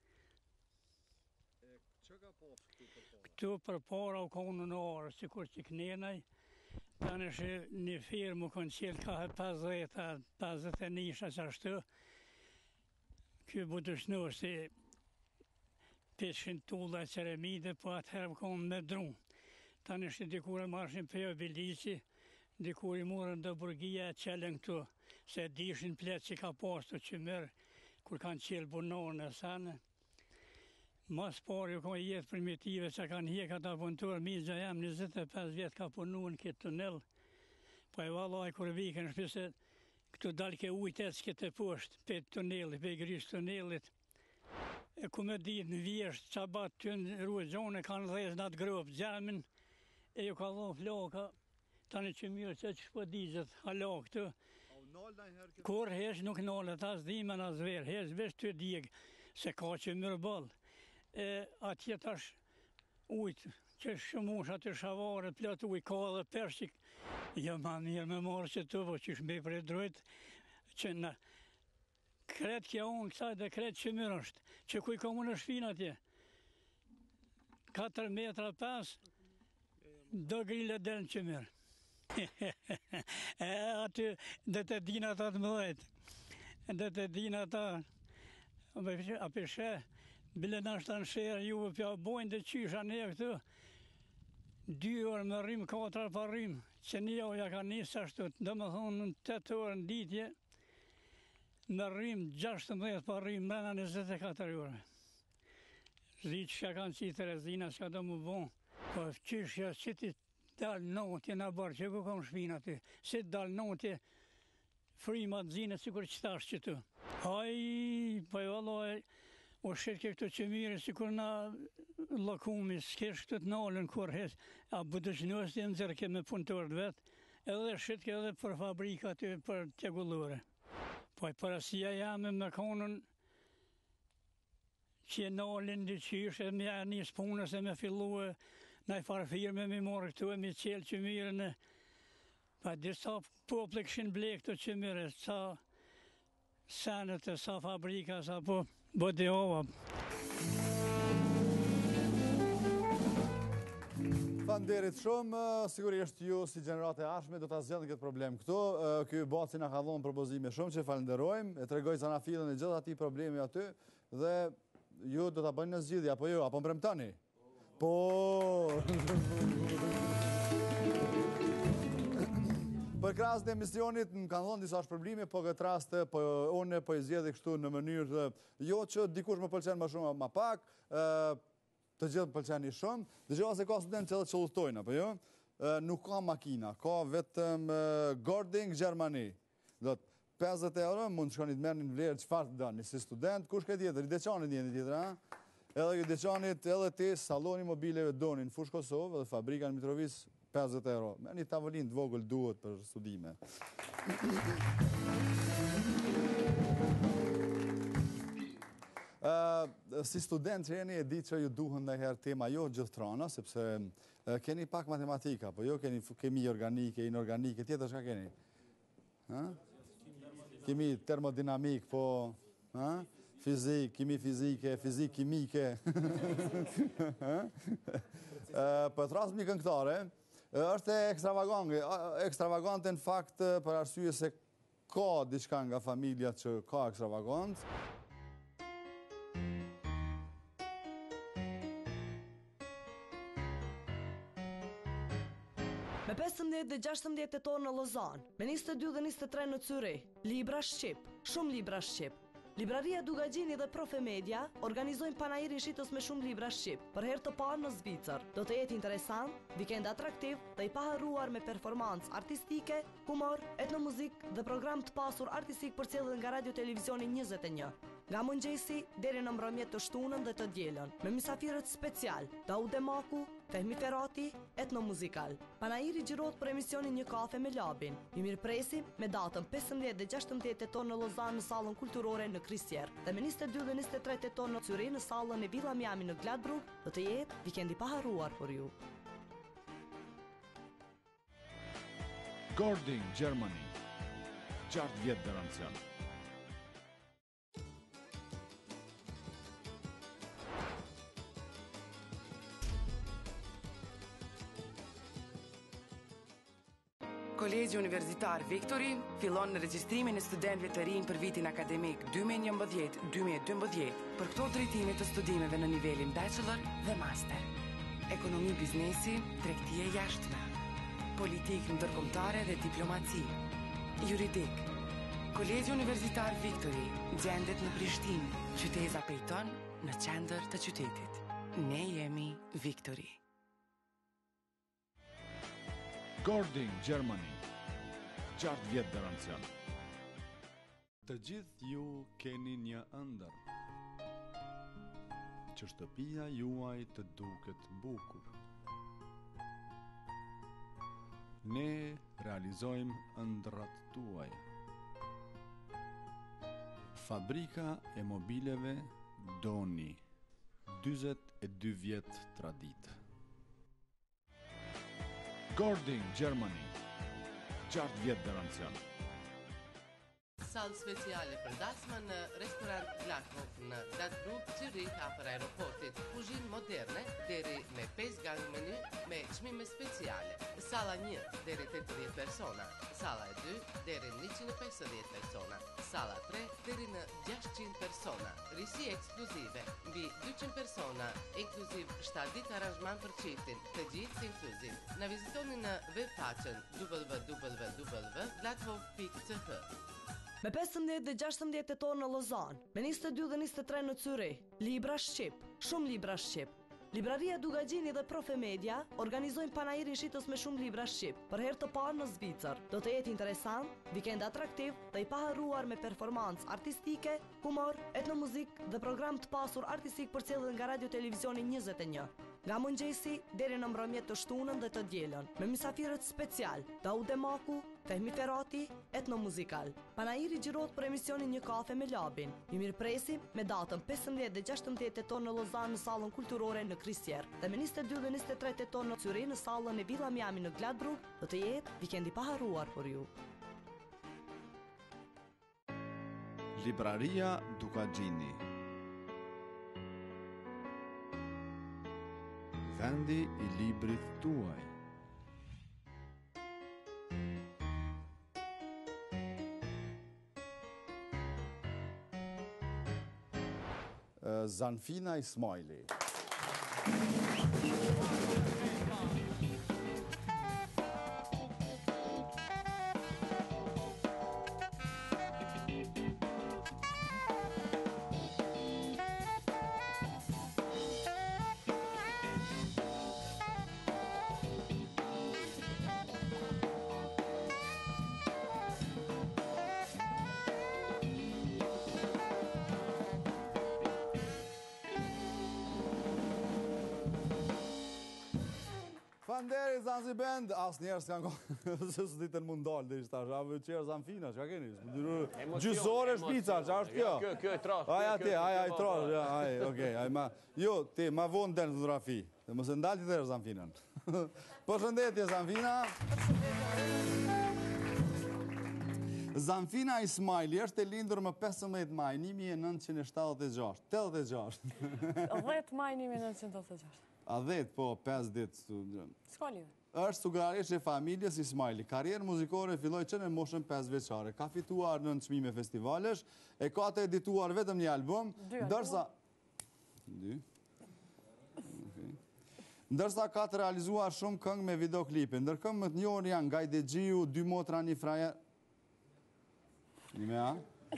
Këtu për para u konë në orë, si kur që kënenaj, tanë është një firmë u konë qëllë ka 50 nisha që ashtu, kjo bu të shnu si peshin tulla ceremide, po atëherë u konë me drunë. Tanë është dikur e marshin për jo bilici, dikur i murën dhe burgia e qëllën këtu, se dishin pletë që ka postu që mërë, kur kanë qëllë bunonë e sanë. Mas pari u ka jetë primitive që kanë hjek ata punëtor, mizja jam 25 vjetë ka punu në këtë tunel. Po e valaj kur vikën shpise këtu dalë ke ujtë s'ke të poshtë, pe tunelit, pe grisë tunelit. E ku me ditë në vjeshtë, që batë të në ruëgjone kanë dhezë në atë gropë gjamin, e ju ka dhonë floka, tani që mirë që po digjet, halo këtu. Kur hesh nuk nalët, as dhimen as verë, hesh vesh të digë, se ka që mirë balë. Atje tash ujtë që shumush atë shavare, plët ujtë ka dhe pershik. Ja ma mirë me marë që të, po që shme për e drojtë, që në kretë kja unë kësaj dhe kretë që mërë është, që kuj ka unë shpinë atje. 4 metra pas, do grille del në që mërë. Aty dhe të din ata të mëdhejt, dhe të din ata, a përshe, bile në ashtë të nësherë, juve pja bojnë dhe qysha ne këtu, 2 orë më rrim, 4 orë për rrim, që një oja ka njësë ashtu, do më thonë në 8 orë në ditje, më rrim 16 për rrim, mrena 24 orë. Zdi që ka kanë qitë rezina, që ka do më bon, po qyshja që ti dalë notje në barë, që ku kom shpinë aty, që dalë notje, frimat zine, si kur qëtash që tu. Haj, po e valoj, o shirke këtu që mire, si kur na lakumi, s'kesh këtë të nalën kur hes, a budëgjnës të nëzirke me punëtorët vetë, edhe shirke edhe për fabrika të për tjegullure. Po e parasia jame me konën që nalën dhe qysh, e me njës punës e me fillu në i farfirme me morë këtu e me qelë që mire në, pa disa pople këshin blek të që mire, sa sanët e sa fabrika, sa po bëdi ova. Falënderit shumë, sigurisht ju si gjenerate ashme do të zgjidhni këtë problem këtu. Ky Baci na ka dhënë propozime shumë që falenderojmë, e tregoj zanafillën e gjithë atij problemi aty dhe ju do ta bëni në zgjidhje apo jo, apo mbrëmtoni? Po. Për krahas të emisionit më kanë dhënë disa shpërblime, po këtë rast po unë po i zgjedh kështu në mënyrë jo që dikush më pëlqen më shumë më pak, të gjithë më pëlqeni shumë. Dëgjova se ka studentë që edhe çellutojnë apo jo? Nuk ka makina, ka vetëm Gording Gjermani. Do të 50 euro mund të shkoni të merrni në vlerë çfarë të doni si student, kush ka tjetër, i Deçanit jeni tjetër, ha? Edhe i Deçanit, edhe ti salloni mobileve doni në Fushë Kosovë dhe fabrika në Mitrovic 50 euro. Me një tavolinë të vogël duhet për studime. Si student që jeni e di që ju duhen ndonjëherë tema jo gjithtrana, sepse keni pak matematika, po jo keni kemi organike, inorganike, tjetër çka keni? Kemi termodinamik, po fizik, kimi fizike, fizik kimike. Po të rast një këngëtare, është ekstravagante në fakt për arsye se ka diçka nga familja që ka ekstravagant. Me 15 dhe 16 tetor në Lozan, me 22 dhe 23 në Cyri, libra shqip, shumë libra shqip. Libraria Dugagjini dhe Profe Media organizojnë panajirin shitës me shumë libra shqip, për herë të parë në Zvicër. Do të jetë interesant, vikend atraktiv dhe i paharruar me performancë artistike, humor, etnomuzik dhe program të pasur artistik përcjellur nga Radio Televizioni 21. Nga mëngjesi deri në mbrëmjet të shtunën dhe të dielën, me mysafirët special, Daude Maku, Fehmi Ferati, etnomuzikal. Panajiri xhirohet për emisionin Një kafe me Labin. Ju mirëpresim me datën 15 dhe 16 tetor në Lozan në sallën kulturore në Kristjer dhe me 22 dhe 23 tetor në Cyri në sallën e Villa Miami në Gladbrook, do të jetë vikendi i paharruar për ju. Gording Germany, 6 vjet garancion. Kolegji Universitar Victory fillon në regjistrimin e studentëve të rinj për vitin akademik 2011-2012 për këto drejtime të studimeve në nivelin bachelor dhe master. Ekonomi biznesi, tregtie jashtme, politikë ndërkombëtare dhe diplomaci, juridik. Kolegji Universitar Victory gjendet në Prishtinë, qyteza pejton në qendër të qytetit. Ne jemi Victory. Gording Germany, 6 vjet garancion. Të gjithë ju keni një ëndër, që shtëpia juaj të duket bukur. Ne realizojmë ëndrat tuaj. Fabrika e mobileve Doni, 42 vjet traditë. Gording Germany, 6 vjet garancion. sallë speciale për dasmën në restorant Glako në datë rrugë Zyrich afër aeroportit. Kuzhinë moderne deri me 5 gang menu me çmime speciale. Salla 1 deri 80 persona, salla 2 deri 150 persona, salla 3 deri në 600 persona. Risi ekskluzive mbi 200 persona, inkluziv 7 ditë aranjman për çiftin, të gjithë inkluziv. Na vizitoni në webfaqen www.glathov.ch. Me 15 dhe 16 tetor në Lozan, me 22 dhe 23 në Zyrich, libra shqip, shumë libra shqip. Libraria Dugagjini dhe Profe Media organizojnë panajirin shitës me shumë libra shqip, për herë të parë në Zvicër. Do të jetë interesant, vikend atraktiv dhe i paharruar me performancë artistike, humor, etnomuzik dhe program të pasur artistik përcjellur nga Radio Televizioni 21. Nga mëngjesi deri në mbrëmjet të shtunën dhe të dielën, me mysafirët special, Daude Maku, Fehmi Ferati, etnomuzikal. Panajiri gjirohet për emisionin Një kafe me Labin. Ju mirëpresim me datën 15 dhe 16 tetor në Lozan në sallën kulturore në Kristjer dhe me 22 dhe 23 tetor në Zyrich në sallën e Villa Miami në Gladbrug, do të jetë vikendi paharruar për ju. Libraria Dugagjini. Vendi i librit tuaj. Zanfina Ismaili. Fanderi Zanzi Band, asë njerë s'kan kohë, së ditën mund dalë, dhe ishtë tash, avë qërë Zanfina, që ka keni? Gjysore shpica, që është kjo? Kjo e trash. Aja ti, aja i trash, aja, okej, aja ma... Jo, ti, ma vonë delë fotografi, dhe mëse ndalë ti dhe Zanfinën. Përshëndetje, Zanfina. Zanfina Ismaili është e lindur më 15 maj 1976. 86. 10 maj 1986. A 10, po, 5 ditë. S'ka lidhje. Është sugarish e familjes Ismaili. Karrierë muzikore filloi që në moshën 5 vjeçare. Ka fituar në çmime festivalesh, e ka të edituar vetëm një album, ndërsa ka të realizuar shumë këngë me videoklipe. Ndërkohë më të njohur janë Gajde Gjiu, Dy motra një fraja. Një me a?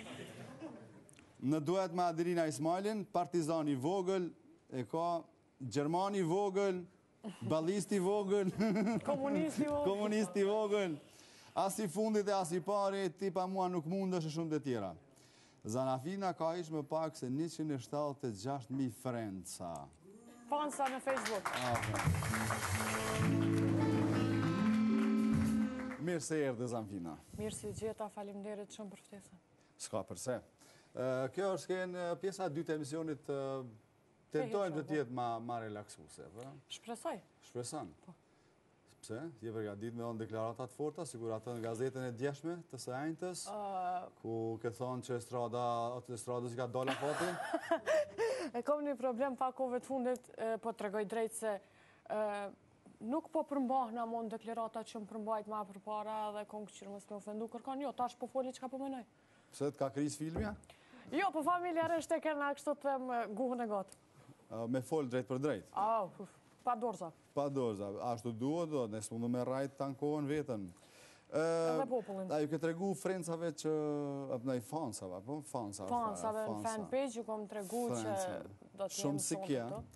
Në duet me Adelina Ismailin, Partizani vogël, e ka Gjermani vogël, Ballisti vogël, Komunisti vogël, as i fundit e as i pari, ti pa mua nuk mundesh e shumë të tjera. Zanfina ka ish më pak se 176.000 frenca. Fansa në Facebook. Mirë se erdhe, Zanfina. Mirë si gjeta, faleminderit shumë për ftesën. S'ka përse. Kjo është pjesa e dytë e emisionit. Tentojmë të tjetë ma relaksuse. Shpresoj. Shpresan. Pse? Je përgatitur me onë deklaratat forta, sigur atë në gazetën e djeshme të së ajntës, ku ke thonë që estradës i ka dola fati? E kom një problem pa kove të fundit, po të regoj drejtë se nuk po përmbah në amon deklaratat që më përmbajt ma për para dhe kom këqyrë mësë me ofendu kërkan. Jo, tash po foli që ka po menoj. Pse të ka kriz filmja? Jo, po familjarisht e kërna kështu të them guhën e gotë. Me folë drejt për drejt? Pa dorza. Pa dorza. Ashtu duhet, nësë mundu me rajt të ankohen vetën. Edhe popullin. A ju këtë regu frencave që... Në i fansave, po? Fansave në fanpage ju kom të regu që do të jemë sonë të të.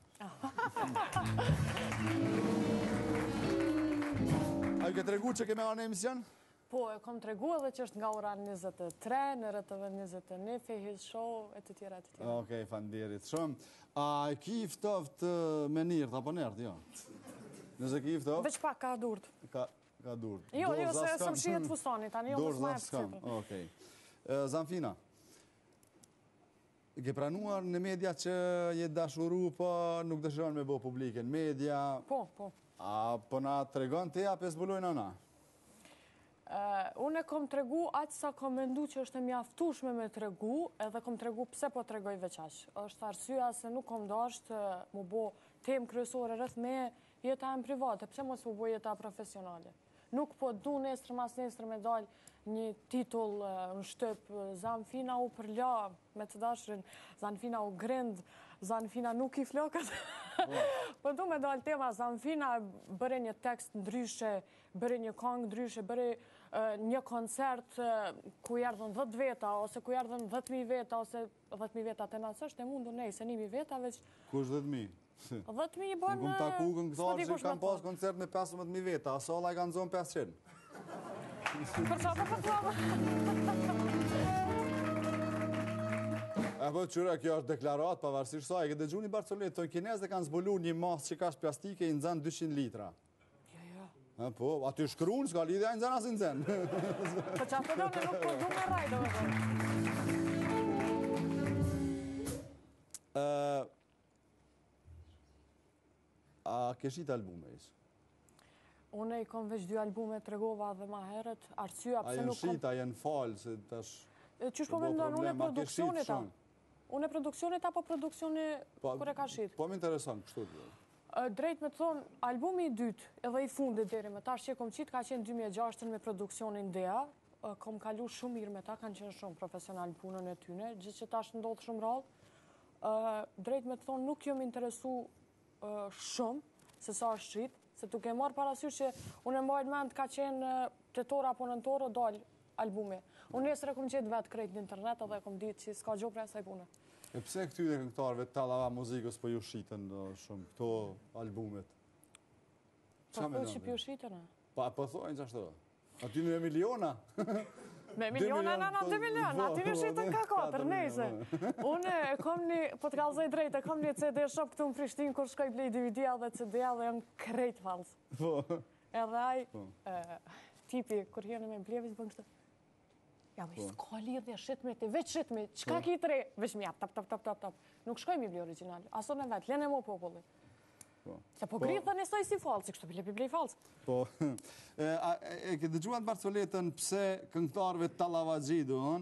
A ju këtë regu që keme anë emision? Po, e kom të regu edhe që është nga ora 23, në RTV 21, Fehis Show, e të tjera, e të tjera. Okej, fanderit shumë. A ki i ftoft me njërët, apo nërët, jo? Nëse ki i ftoft? Veç pak ka durt. Ka durt. Jo, se së më shihet fustoni, tani jo më së më e përcipër. Okej. Zanfina, ke pranuar në media që je dashuru, po nuk dëshiron me bo publike në media? Po. A po na të regon të ja pesbulojnë ana? Unë Unë e kom tregu aqë sa kom mendu që është e mjaftueshme me tregu, edhe kom tregu pse po tregoj veç aq. Është arsyeja se nuk kom dashur mu bo temë kryesore rreth me jeta em private, pse mos mu bo jeta profesionale. Nuk po du nesër mas nesër me dal një titull në shtyp, Zanfina u përla me të dashrin, Zanfina u grind, Zanfina nuk i flokët. Po du me dal tema Zanfina, bëre një tekst ndryshe, bëre një këngë ndryshe, bëre një koncert ku erdhën 10 veta, ose ku erdhën 10.000 veta, ose 10.000 veta të nasë është e mundu nej, se 1.000 veta veç... Ku është 10.000? 10.000 bën... Nuk më taku këngëtarë që kanë pas koncert me 15.000 veta, aso alla i kanë zonë 500. Për qa të përklava? E po qyre, kjo është deklarat, pavarësisht saj, këtë dëgju një Barcolet, të kinezë kanë zbulu një masë që kash plastike i nëzën 200 litra. Po, aty shkruun, s'ka lidhja i nëzën as i nëzën. Për qa të done nuk po du me rajdo me thonë. A keshit albume ishë? Une i kom veç 2 albume të regova dhe ma herët, arsyeja A pëse jenë nuk kom... shit, a jenë falë, se tash... Qysh po me ndonë, une produksionit ta. Une produksionit apo produksionit kure ka shit? Po më interesant, kështu të dhe. Drejt me të thonë, albumi i dytë edhe i fundit deri me tash që kom qitë ka qenë 2006 me produksionin Dea, kom kalu shumë mirë me ta, kanë qenë shumë profesional punën e tyne, gjithë që tash ndodhë shumë rallë. Drejt me të thonë, nuk jom interesu shumë se sa është shqit, se tuk e marë parasysh që unë e mbajt mend ka qenë tetor apo nëntor o dal albumi. Unë nesër e kom qetë vetë krejt në internet edhe e kom ditë që s'ka gjopre asaj pune. E pse këtyre këngëtarëve të talava muzikës po ju shiten shumë këto albumet? Po thot që po ju shiten, e? Po thojnë që ashtu? Aty me miliona? Me miliona, na 2 miliona, aty në shiten ka 4, nejse. Unë e kom një, po të kalzoj drejt, e kom një CD shop këtu në Prishtinë, kur shkoj blej DVD-a dhe CD-a dhe janë krejt falsë. Edhe aj, tipi, kur jene me blevis, bën kështë, ja, me s'ka lidhje, shitme ti, veç shitme, qka ki të re, veç mi jap, tap. Nuk shkoj mi bli original, aso në vetë, lene mo populli. Se po gritë dhe nesoj si falë, si kështu bile pi blej falës. Po, e ke dëgjuat Barcoletën pse këngëtarëve Tallavagji,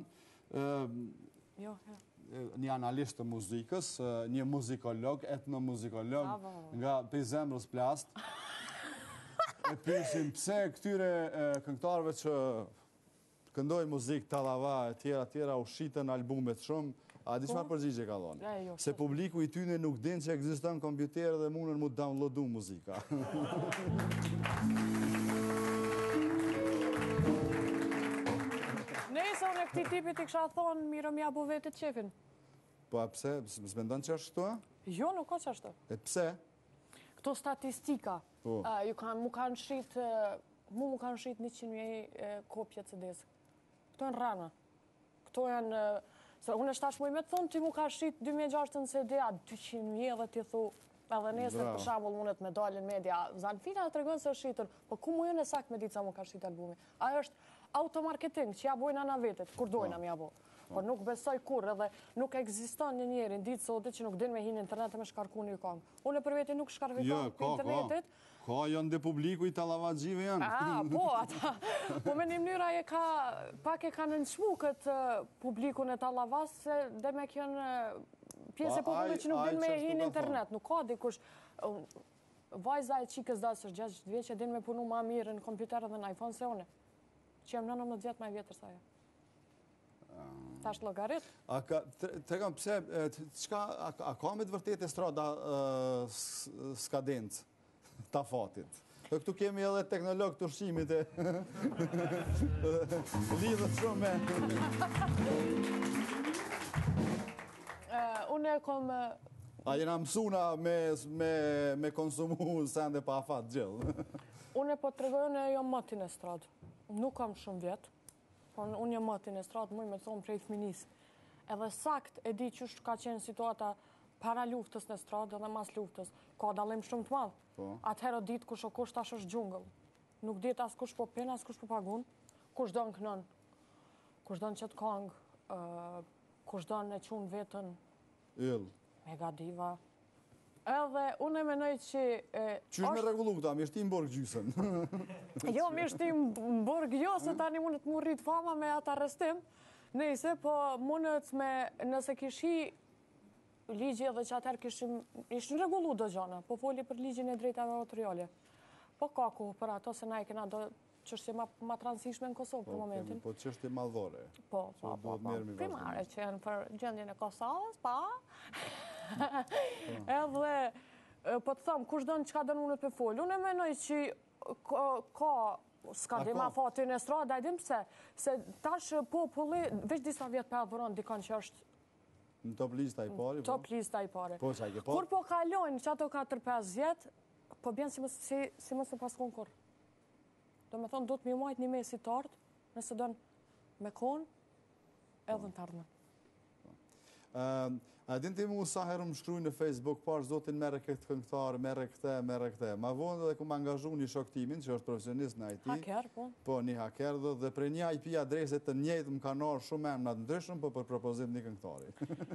Jo, një analist të muzikës, një muzikolog, etnomuzikolog, nga Pizemrës Plast, e pysin pse këtyre këngëtarëve që këndoj muzikë, tallava, e tjera, u shiten albumet shumë, a di çfarë përgjigje ka dhënë? Se publiku i tyne nuk din që ekziston kompjuter dhe mundën mu downloadu muzika. Nëse unë e këti tipit i kësha thonë, mirë mja bu vetë të qefin. Po, a pse? S'mendon që është shtu? Jo, nuk ka që është. E pse? Këto statistika, mu kanë shrit 100.000 kopje CD-s. Këto janë rana. Këto janë... Unë e shtash muj me të thonë, ti mu ka shrit 2006 në CD-a, 200.000 edhe ti thu, edhe nesër për shambull mundet me dalin media. Zanfina të regonë se shritën, po ku mu jënë e sakt me ditë sa mu ka shrit albumi? Ajo është automarketing që ja bojnë ana vetit, kur dojnë am ja bo. Por nuk besoj kur, edhe nuk eksiston një njeri në ditë sotit që nuk din me hinë internet e me shkarku një kongë. Unë e për veti nuk shkarku kongë për internetit. Ka, janë dhe publiku i Tallavagjive janë. Po, ata. Po me një mënyra pak e ka nënçmu këtë publiku në Tallavas, se dhe me kënë pjesë e popullit që nuk din me hinë internet. Nuk ka dikush... Vajza e qikës dasër 6 vjeqe din me punu ma mirë në kompjuter dhe në iPhone se une. Që jam 19 vjetë ma vjetër sa jo. Ta është logarit. Të kam pse, a ka me të vërtet e strada skadencë ta fatit? Këtu kemi edhe teknolog të ushqimit e lidhët shumë me... Unë e kom... A jena mësuna me konsumu sende pa afat gjellë? Unë e po të regoj, unë e jam matin e stradë. Nuk kam shumë vjetë. Unë jam matin e stratë, muj me të thonë prej fëminis. Edhe sakt e di që ka qenë situata para luftës në stratë dhe mas luftës. Ka dalim shumë të madhë. Atëherë ditë kush o kush tash është gjungëll. Nuk ditë as kush po pena, as kush po pagun. Kush do në kënën, kush do në qëtë kongë, kush do në e qunë vetën. Yll. Mega diva. Edhe unë e menoj që... Qysh me regullu këta, mi shtim borg gjysën? Jo, mi shtim borg jo, se tani mundet mu rrit fama me atë arrestim. Nëjse, po mundet me, nëse kishi ligji edhe që atër ishën regullu do gjana, po foli për ligjin e drejtave autoriale. Po ka ku për ato, se na e kena do çështje ma transishme në Kosovë për momentin. Po çështje madhore. Po. Primare që janë për gjendjen e Kosovës, pa. Edhe, po të thëmë, kush dënë qka dënë unë për folë? Unë e menoj që ka, s'ka dhe ma fatin e strada, e dim pse, se tash populli, veç disa vjetë për adhuron, dikon që është në top lista i pari? Top lista i pari. Po, që a i ke pari? Kur po kalojnë që ato 4-5 vjetë, po bjenë si mësë pas konkurs. Do me thonë, do të mi majtë një mesi të ardë, nëse do në me konë, edhe në të ardhme. A din ti mu sa herë më shkruj në Facebook, parë zotin mere këtë këngëtarë, mere këte. Ma vonë dhe ku më angazhu një shok timin, që është profesionist në IT. Haker, po. Po, një haker dhe pre një IP adreset të njëjtë më kanë orë shumë emë në të ndryshëm, po për propozim një këngëtari.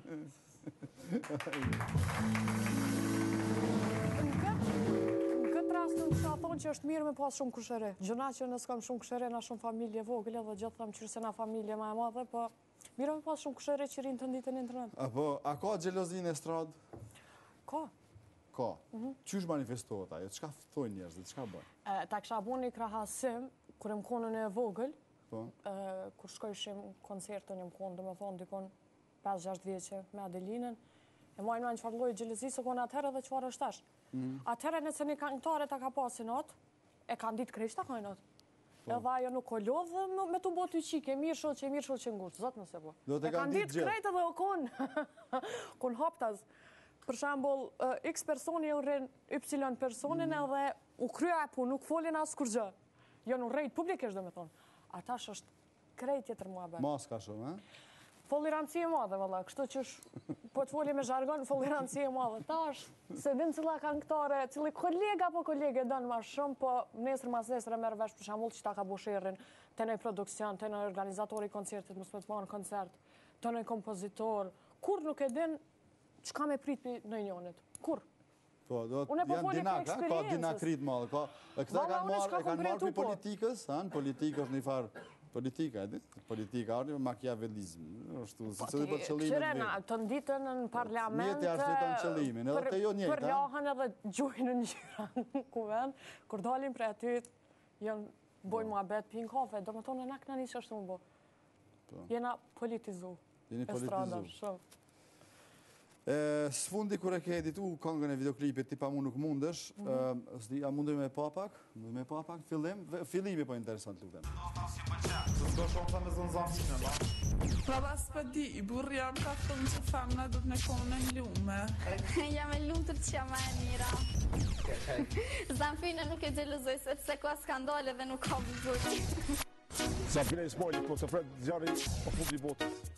Nuk ka thonë që është mirë me pas shumë kushëre. Gjëna që nësë kam shumë kushëre, na shumë familje vogële dhe gjithë thamë qërë se na familje ma e madhe, po mirë me pas shumë kushëre që rinë të nditën internet. A ka gjelozin e stradë? Ka. Ka. Qysh manifestohet ajo? Qka thojnë njerëzit? Qka bëjnë? Ta kësha bu një krahasim, kër e më konën e vogël, kur shkojshim koncertën, e më konë, dhe me thonë, dikon 5-6 vjeqe me Adelinën, e majnë në qëfar lojë gjelëzi, se konë atëherë dhe qëfar është tash. Atëherë nëse një këngëtare ta ka pasin atë, e kanë ditë krejshta kajnë atë. Edhe ajo nuk o lodhë me të botë i qike, mirë shoqë që ngurë, zotë nëse po. E kanë ditë krejtë edhe o konë haptaz. Për shambull, X personi e u rrinë Y personin edhe u krya e pu, nuk folin asë kur gjë. Jo nuk rejtë publikisht, dhe me thonë. Atash është krejtë tjetër mua bërë. Mas ka shumë, e? Folirancë e madhe, valla, kështu që po të foli me zhargon, folirancë e madhe. Tash, se din cila këngëtare, cili kolega po kolege dënë ma shumë, po nesër mas nesër e merë vesh për shambull që ta ka bu shirin, të nëj produksion, të nëj organizatori koncertit, mësë të marë koncert, të nëj kompozitor, kur nuk e din që ka me prit për në njonit, kur? Po, janë dinak, ka dinakrit madhe, këta kanë marë për politikës, në politikë është një farë, politika, e di? Politika është një makiavelizm. Qërena, të nditën në parlament, për lahën edhe gjojnë në njëra në kuvend, kur dalin për aty, janë bojnë mua betë pinë kafe, do më tonë në nakna një që është më bo. Jena politizu. Jeni politizu. Së fundi kër e ke editu këngën e videoklipit ti pa mu nuk mundesh, a mundu me pa pak? Me pa pak, fillimi po interesant lutem. Së s'do shumë të me zënzamësin e ba? Valla s'pa di, i burri jam ka thëmë që femna du të me konë në lume. Jam e lumë të që jam e mira. Zamfina nuk e gjelëzoj, sepse ka skandale dhe nuk ka bëzuri. Zamfina i smojli, po se fred zjarri o fundi botës.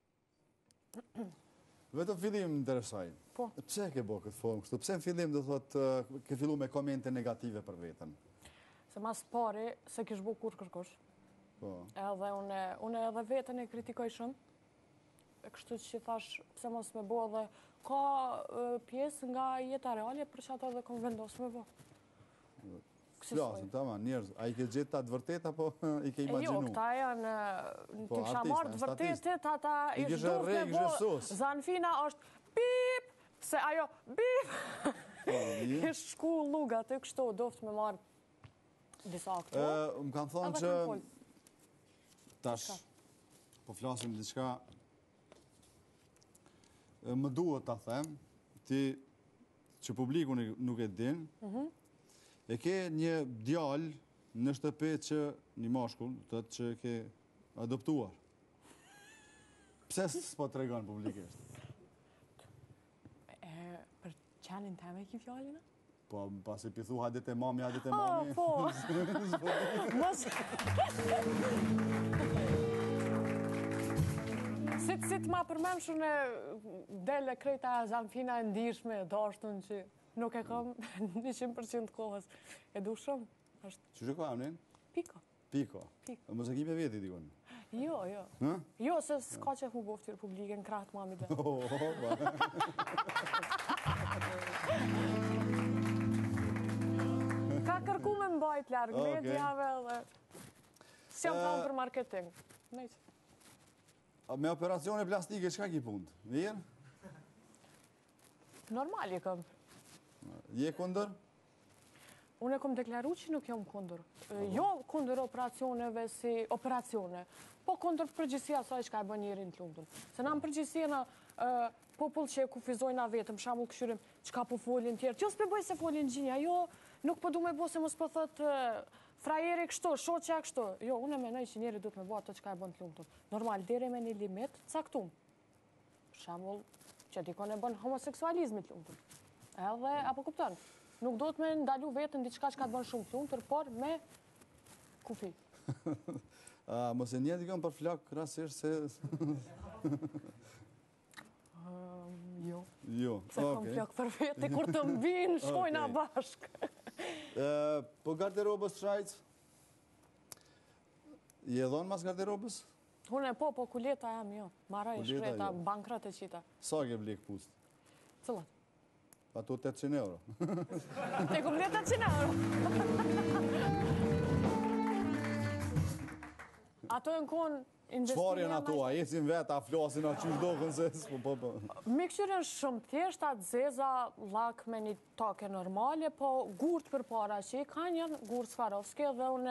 Vetëm fillim më interesaj. Pse ke bo këtë formë kështu? Pse në fillim do thotë ke fillu me komente negative për vetën? Se mas pari, se kish bu kur kërkush. Edhe unë edhe vetën e kritikoj shumë. Kështu që thash, pse mos me bo edhe ka pjesë nga jeta reale për që ata dhe kom vendosë me bo. Flasën, tama, njerëz, a i ke gjithë ta të vërtet, apo i ke imaginu? Jo, këta janë, të kisha marrë të vërtetit, ata i shduf me bo, Zanfina është pip, se ajo bip, i shku luga të kështu, doft me marrë disa këto. Më kanë thonë që, tash, po flasim diçka, më duhet ta them, ti që publiku nuk e din, e ke një djallë në shtëpi që një mashkull, të që ke adoptuar. Pse s'po të regon publikisht? Për qanin të me ki fjallina? Po, pasi pithu hadit e mami, hadit e mami. Po, Si të ma përmen shumë dele krejta Zamfina e ndishme, dashtën që nuk e kam 100% kohës. E du shumë. Qështë e ka amnin? Piko. Piko? Mëse kime veti, dikon? Jo. Jo, se s'ka që mu bofti Republike në kratë mami dhe. Ka kërku me mbajt largë mediave dhe... Si jam pranë për marketing. Me operacione plastike, qka ki punë? Mirë? Normal i kam. Je kundër? Unë e kom deklaru që nuk jam kundër. Jo kundër operacioneve si operacione, po kundër përgjësia saj që ka e bën njerin të lumëtën. Se na në përgjësia në popull që e kufizojnë a vetëm, shamull këshyrim që ka po folin tjerë. Jo s'pe bëj se folin gjinja, jo nuk po du me bo se mos po thëtë frajeri kështu, shoqja kështu. Jo, unë e menoj që njeri du të me bo ato që ka e bën të lumëtën. Normal, deri me një limit, caktum. Shamull që dikon e bën homoseksualizmit lumëtën. Edhe, apo kupton, nuk do të me ndalu vetën diçka që ka të bën shumë të lumëtër, por me kufi. Mos e një dikon për flak rasisht se... Jo. Jo, se kom flak për vete, kur të mbinë, shkojna bashkë. Po garderobës shajc? Je dhonë mas garderobës? Unë e po kuleta jam, jo. Maraj shkreta, bankrat e qita. Sa ke blik pust? Cëllat? Ato 800 euro. Te kom blet 800 euro. Ato e në konë investimin... Qëfar janë ato? A jesin vetë, a flasin, a qysh dohën se... Mikëshyren shumë thjesht, atë zeza, lak me një take normale, po gurt për para që i kanë janë gurt Swarovski dhe une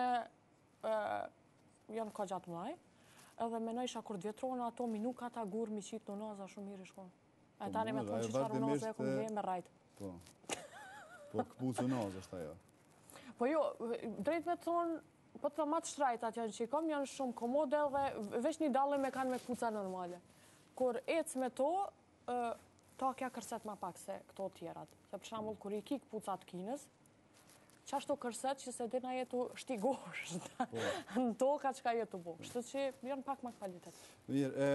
janë ka gjatë mlaj. Edhe menoj isha kur dvjetrona ato minuka ta gur mi qitë në naza shumë mirë shkonë. E tani me thonë që qaru naza e këmë me rajtë. Po këpucu naza është ajo. Po jo, drejt me thonë, po të matë shtrajtat janë që i kom, janë shumë komode dhe veç një dalë me kanë me këpuca normale. Kur ecë me to, takja kërset ma pak se këto tjerat. Se për shambull, kur i ki këpucat kinës, qashtu kërset që se dina jetu shtigosh në toka që ka jetu bo. Shtë që janë pak ma kvalitet. Mirë,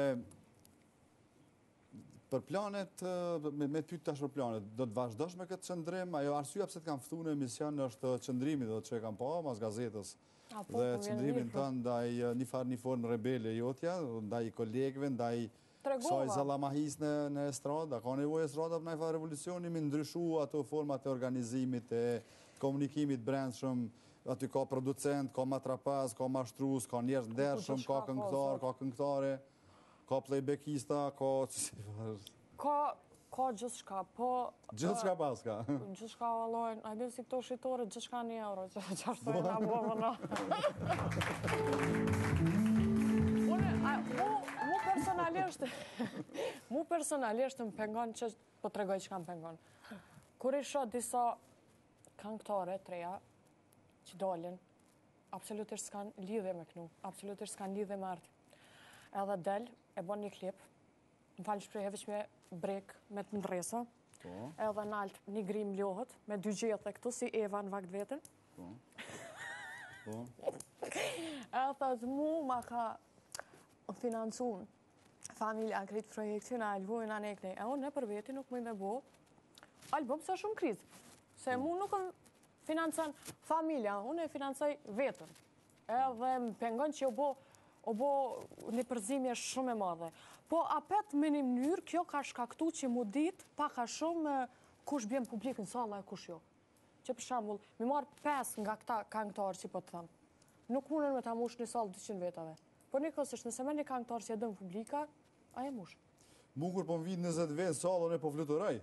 për planet, me ty tash për planet, do të vazhdosh me këtë qëndrim? Ajo arsyeja pse të kam ftu në emision është qëndrimi dhe që e kam pa, mas gazetës. Dhe qëndrimin të ndaj një formë rebele jotja, ndaj kolegëve, ndaj kësaj zalamahis në estrada. Ka nevojë estrada për një farë revolucioni, mi ndryshu ato format e organizimit, e komunikimit brendshëm, aty ka producent, ka matrapaz, ka mashtrus, ka njerëz ndershëm, ka këngëtar, ka këngëtare, ka playbackista, ka gjithë shka, po... Gjithë shka pas ka? Gjithë shka valojnë, a dhe si këto shqitore, gjithë shka 1 euro, që ashtu e nga bovë në. Mu personalisht më pengon që po të regoj që kam pengon. Kur isha disa këngëtare, treja, që dolin, absolutisht s'kan lidhe me kënu, absolutisht s'kan lidhe me arti. Edhe del, e bon një klip, më falë shprejhe veç me brek, me të ndresa, edhe në alt një grim ljohët, me 2 gjethe këtu, si Eva në vakt vetën. E thët mu ma ka financun familja kritë projektin a albumën a neknej. E unë ne për veti nuk mëj me bo album se shumë krizë. Se mu nuk më financan familja, unë e financaj vetën. Edhe më pengon që o bo një përzimje shumë e madhe. Po apet me një mënyrë, kjo ka shkaktu që mu dit paka shumë kush bjem publik në sala e kush jo. Që për shambull, mi marë 5 nga këta këngëtarë që po të thamë. Nuk munën me ta mush një salë 200 vetave. Por një kësështë, nëse me një këngëtarë që e dëmë publika, a e mush. Mu kur po më vitë 20 vetë, salën e po fluturaj.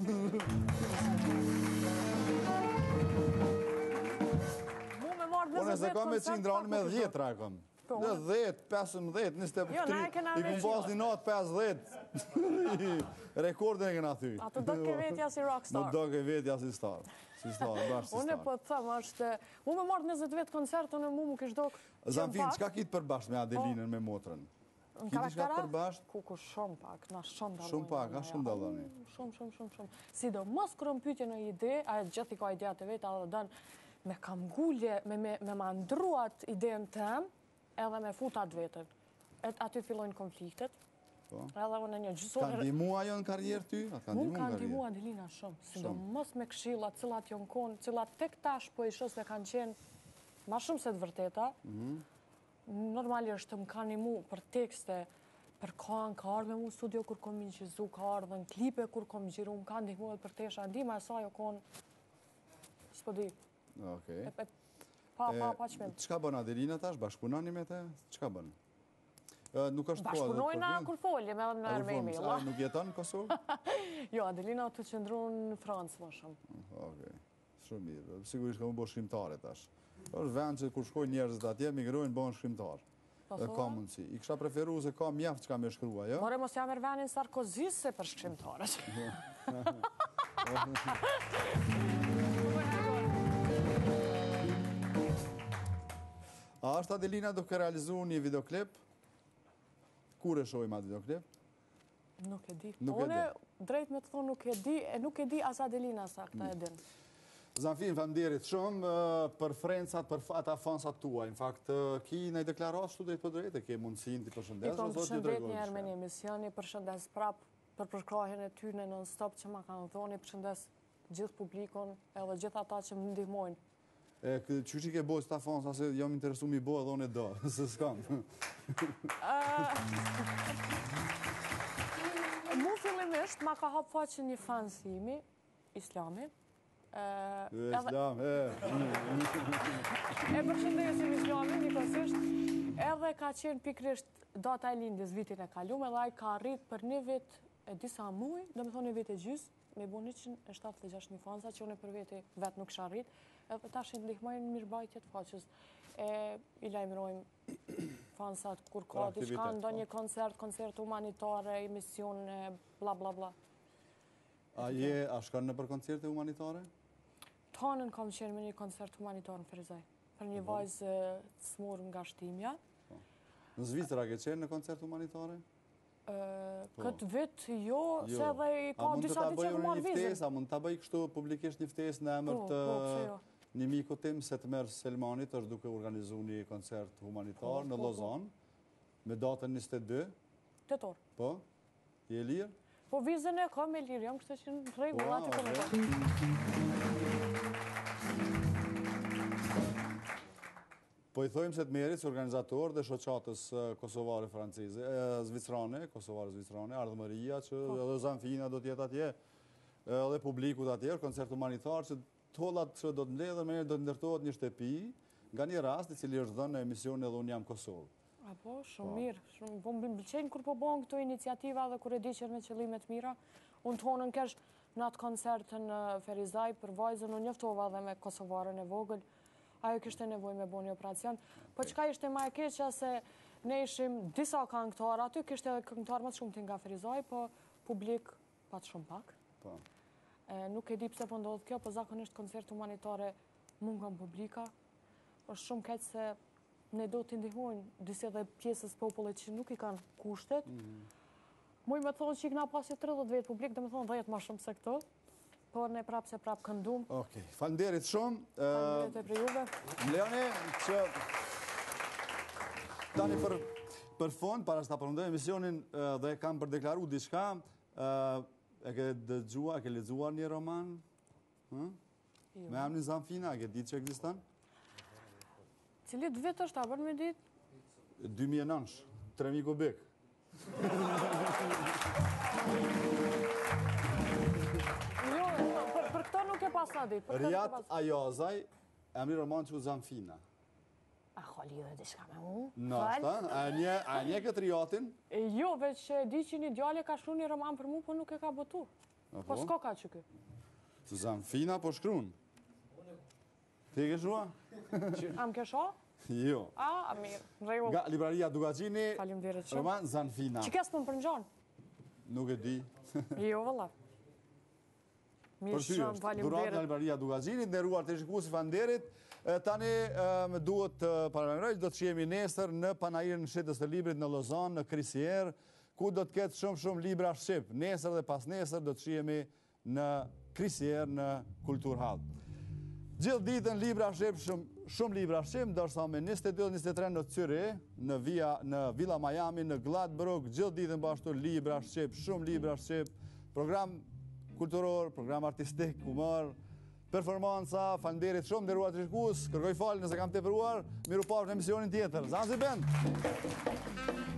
Mu me marë 20 vetë koncert... Unë e se kam me cindranë me 10 rakëm. 10, 15, 23, i kumë pas një natë 50. Rekordin e këna thy. A të do ke vetja si rockstar. Më do ke vetja si star. Unë e po të thëmë është... Mu me marë 20 vetë koncert, unë mu kështë do... Zanfin, qka kitë përbasht me Adelinën me motrën? Në karakterat, ku shumë pak, na shumë daloni. Shumë pak, a shumë daloni? Shumë. Sido, mos kërëm pytje në ide, a gjithi ka idea të vetë, a dhe dënë me kam gullje, me ma ndruat ideën tem, edhe me futat vetën. Aty fillojnë konfliktet. Edhe unë një gjysore... Ka ndimu ajo në karjerë ty? Mu ka ndimu Adelina shumë. Sido, mos me këshillat, cilat jonë konë, cilat tek tash po ishës me kanë qenë ma shumë se të vërteta. Normalisht më kanë ndimu për tekste, Për ka ardhë me mu studio kur kom inqizu, ka ardhë në klipe kur kom gjiru, më ka ndihmuar për tesha, ndihma e saj o konë, s'po di. Okej. Pa qmim. Qka bën Adelina tash? Bashkëpunoni me te? Qka bën? Nuk është Bashkëpunojna kur folim edhe në Ermemi. Nuk jeton në Kosovë? Jo, Adelina të qëndru në Francë më shumë. Okej, shumë mirë. Sigurisht ka më bo shkrimtare tash. është vend që kur shkoj njerëzit atje, migrojnë, bëhen shkrimtar. Ka mundësi. I kësha preferu se ka mjaft që ka me shkrua, jo? More mos jam ervenin Sarkozy se për shkrimtarët. A është Adelina duke realizu një videoklip? Kur e shojmë atë videoklip? Nuk e di. One, drejt me të thonë nuk e di as Adelina sa këta e din. Zanfin, famderit shumë për frencat, për ata fansat tua. Në fakt, ki në i deklarat shtu drejt për drejt, e ke mundësin të përshëndes? I kom përshëndet një herë me një emisioni, përshëndes prap për përkrahjen e tyne non-stop që ma kanë thoni, përshëndes gjithë publikon edhe gjithë ata që më ndihmojnë. Që që ke bojë ta fansa, se jam interesu mi bojë edhe unë e do, se s'kam. Mu fillimisht ma ka hap faqe një fansimi, Islami. Islam, e përshëndesim Islamin njëkohësisht, edhe ka qenë pikrisht data e lindjes vitin e kalum, edhe ai ka arrit për një vit e disa muaj, do me thonë një vit e gjys, me bu 176 fansa, që unë për veti vetë nuk sharrit, edhe ta shenë ndihmojnë mirëbajtjet faqës. I lajmërojmë fansat kur ka diçka, ndo një koncert humanitare, emision, bla bla bla. A shkon në për koncerte humanitare? Tanën kam qenë me një koncert humanitar në Ferizaj, për një vajzë smurë nga shtimja. Në Zvicra ke qenë në koncert humanitare? Këtë vit jo, se dhe i ka disa të që marrë vizën. A mund të bëj kështu publikisht një ftesë në emër të një miku tim, se të merë Selmanit, është duke organizu një koncert humanitar në Lozan, me datën 22. Tetor. Po? Je lirë? Po vizën e kam e lirë, jam kështë që në regullat të komentar. Po i thojmë se të merit që organizator dhe shoqatës kosovare francize, zvicrane, kosovare zvicrane, ardhëmëria që edhe Zanfina do tjetë atje, edhe publikut atje, koncert humanitar që tollat që do të mbledhen me do të ndërtohet një shtëpi nga një rast i cili është dhënë në emision edhe Unë jam Kosovë. Apo, shumë mirë. Po më pëlqejnë kur po bëhen këto iniciativa dhe kur e di që me qëllime të mira. Unë tonën kesh në atë koncertën në Ferizaj për vajzën, unë njoftova dhe me kosovarën e vogël. Ajo kishte nevojë me bëni operacion. Po çka ishte më e keqja se ne ishim disa këngëtarë aty, kishte edhe këngëtarë më të shumti nga Ferizaj, po publik pat shumë pak. Po. Nuk e di pse po ndodh kjo, po zakonisht koncert humanitare mungon publika. Është shumë keq se ne do t'i ndihmojnë disi edhe pjesës popullit që nuk i kanë kushtet. Muj me thonë që i këna pasi 30 vetë publik, dhe me thonë 10 ma shumë se këto, por ne prapë se prapë këndum. Okej, falënderit shumë. Falënderit e për juve. Leoni, që tani për fond, para që ta përmendoj emisionin dhe kam për deklaru diçka, e ke dëgjuar, e ke lexuar një roman? Me emrin Zanfina, e ke ditë që ekziston? Cili të vit është, a bërë me ditë? 2009, 3000 kubik. Jo, për këto nuk e pas në ditë. Rjat Ajazaj, emri roman që u Zanfina. A kholi dhe diçka me mu? Nashta, a nje këtë Rjatin? Jo, veç di që një djale ka shkru një roman për mu, po nuk e ka botu. Po s'ko ka që kë? Zanfina po shkruun. Ti ke shua? Am ke shua? Jo. A, mirë, në regull. Nga libraria Dugagjini, Faleminderit shumë. roman Zanfina. Që kesë për ngjonë? Nuk e di. Jo, vëlla. Mirë shumë, Durat nga faleminderit. libraria Dugagjinit, nderuar të shikuesi fanderit. Tani më duhet të paralemroj, do të shihemi nesër në panajirën në shetës të librit në Lozan, në Krisier, ku do të ketë shumë libra shqip. Nesër dhe pas nesër do të shihemi në Krisier në Kulturhall. Gjithë ditën libra shqip, shumë libra shqip, ndërsa me 22-23 në Zürich, në Villa Miami, në Gladbrook, gjithë ditën bashkëtu libra shqip, shumë libra shqip, program kulturor, program artistik, humor, performanca, falënderit shumë, nderuar të shikues, kërkoj falje nëse kam tepruar, miru pafshim në emisionin tjetër. Zanzibar.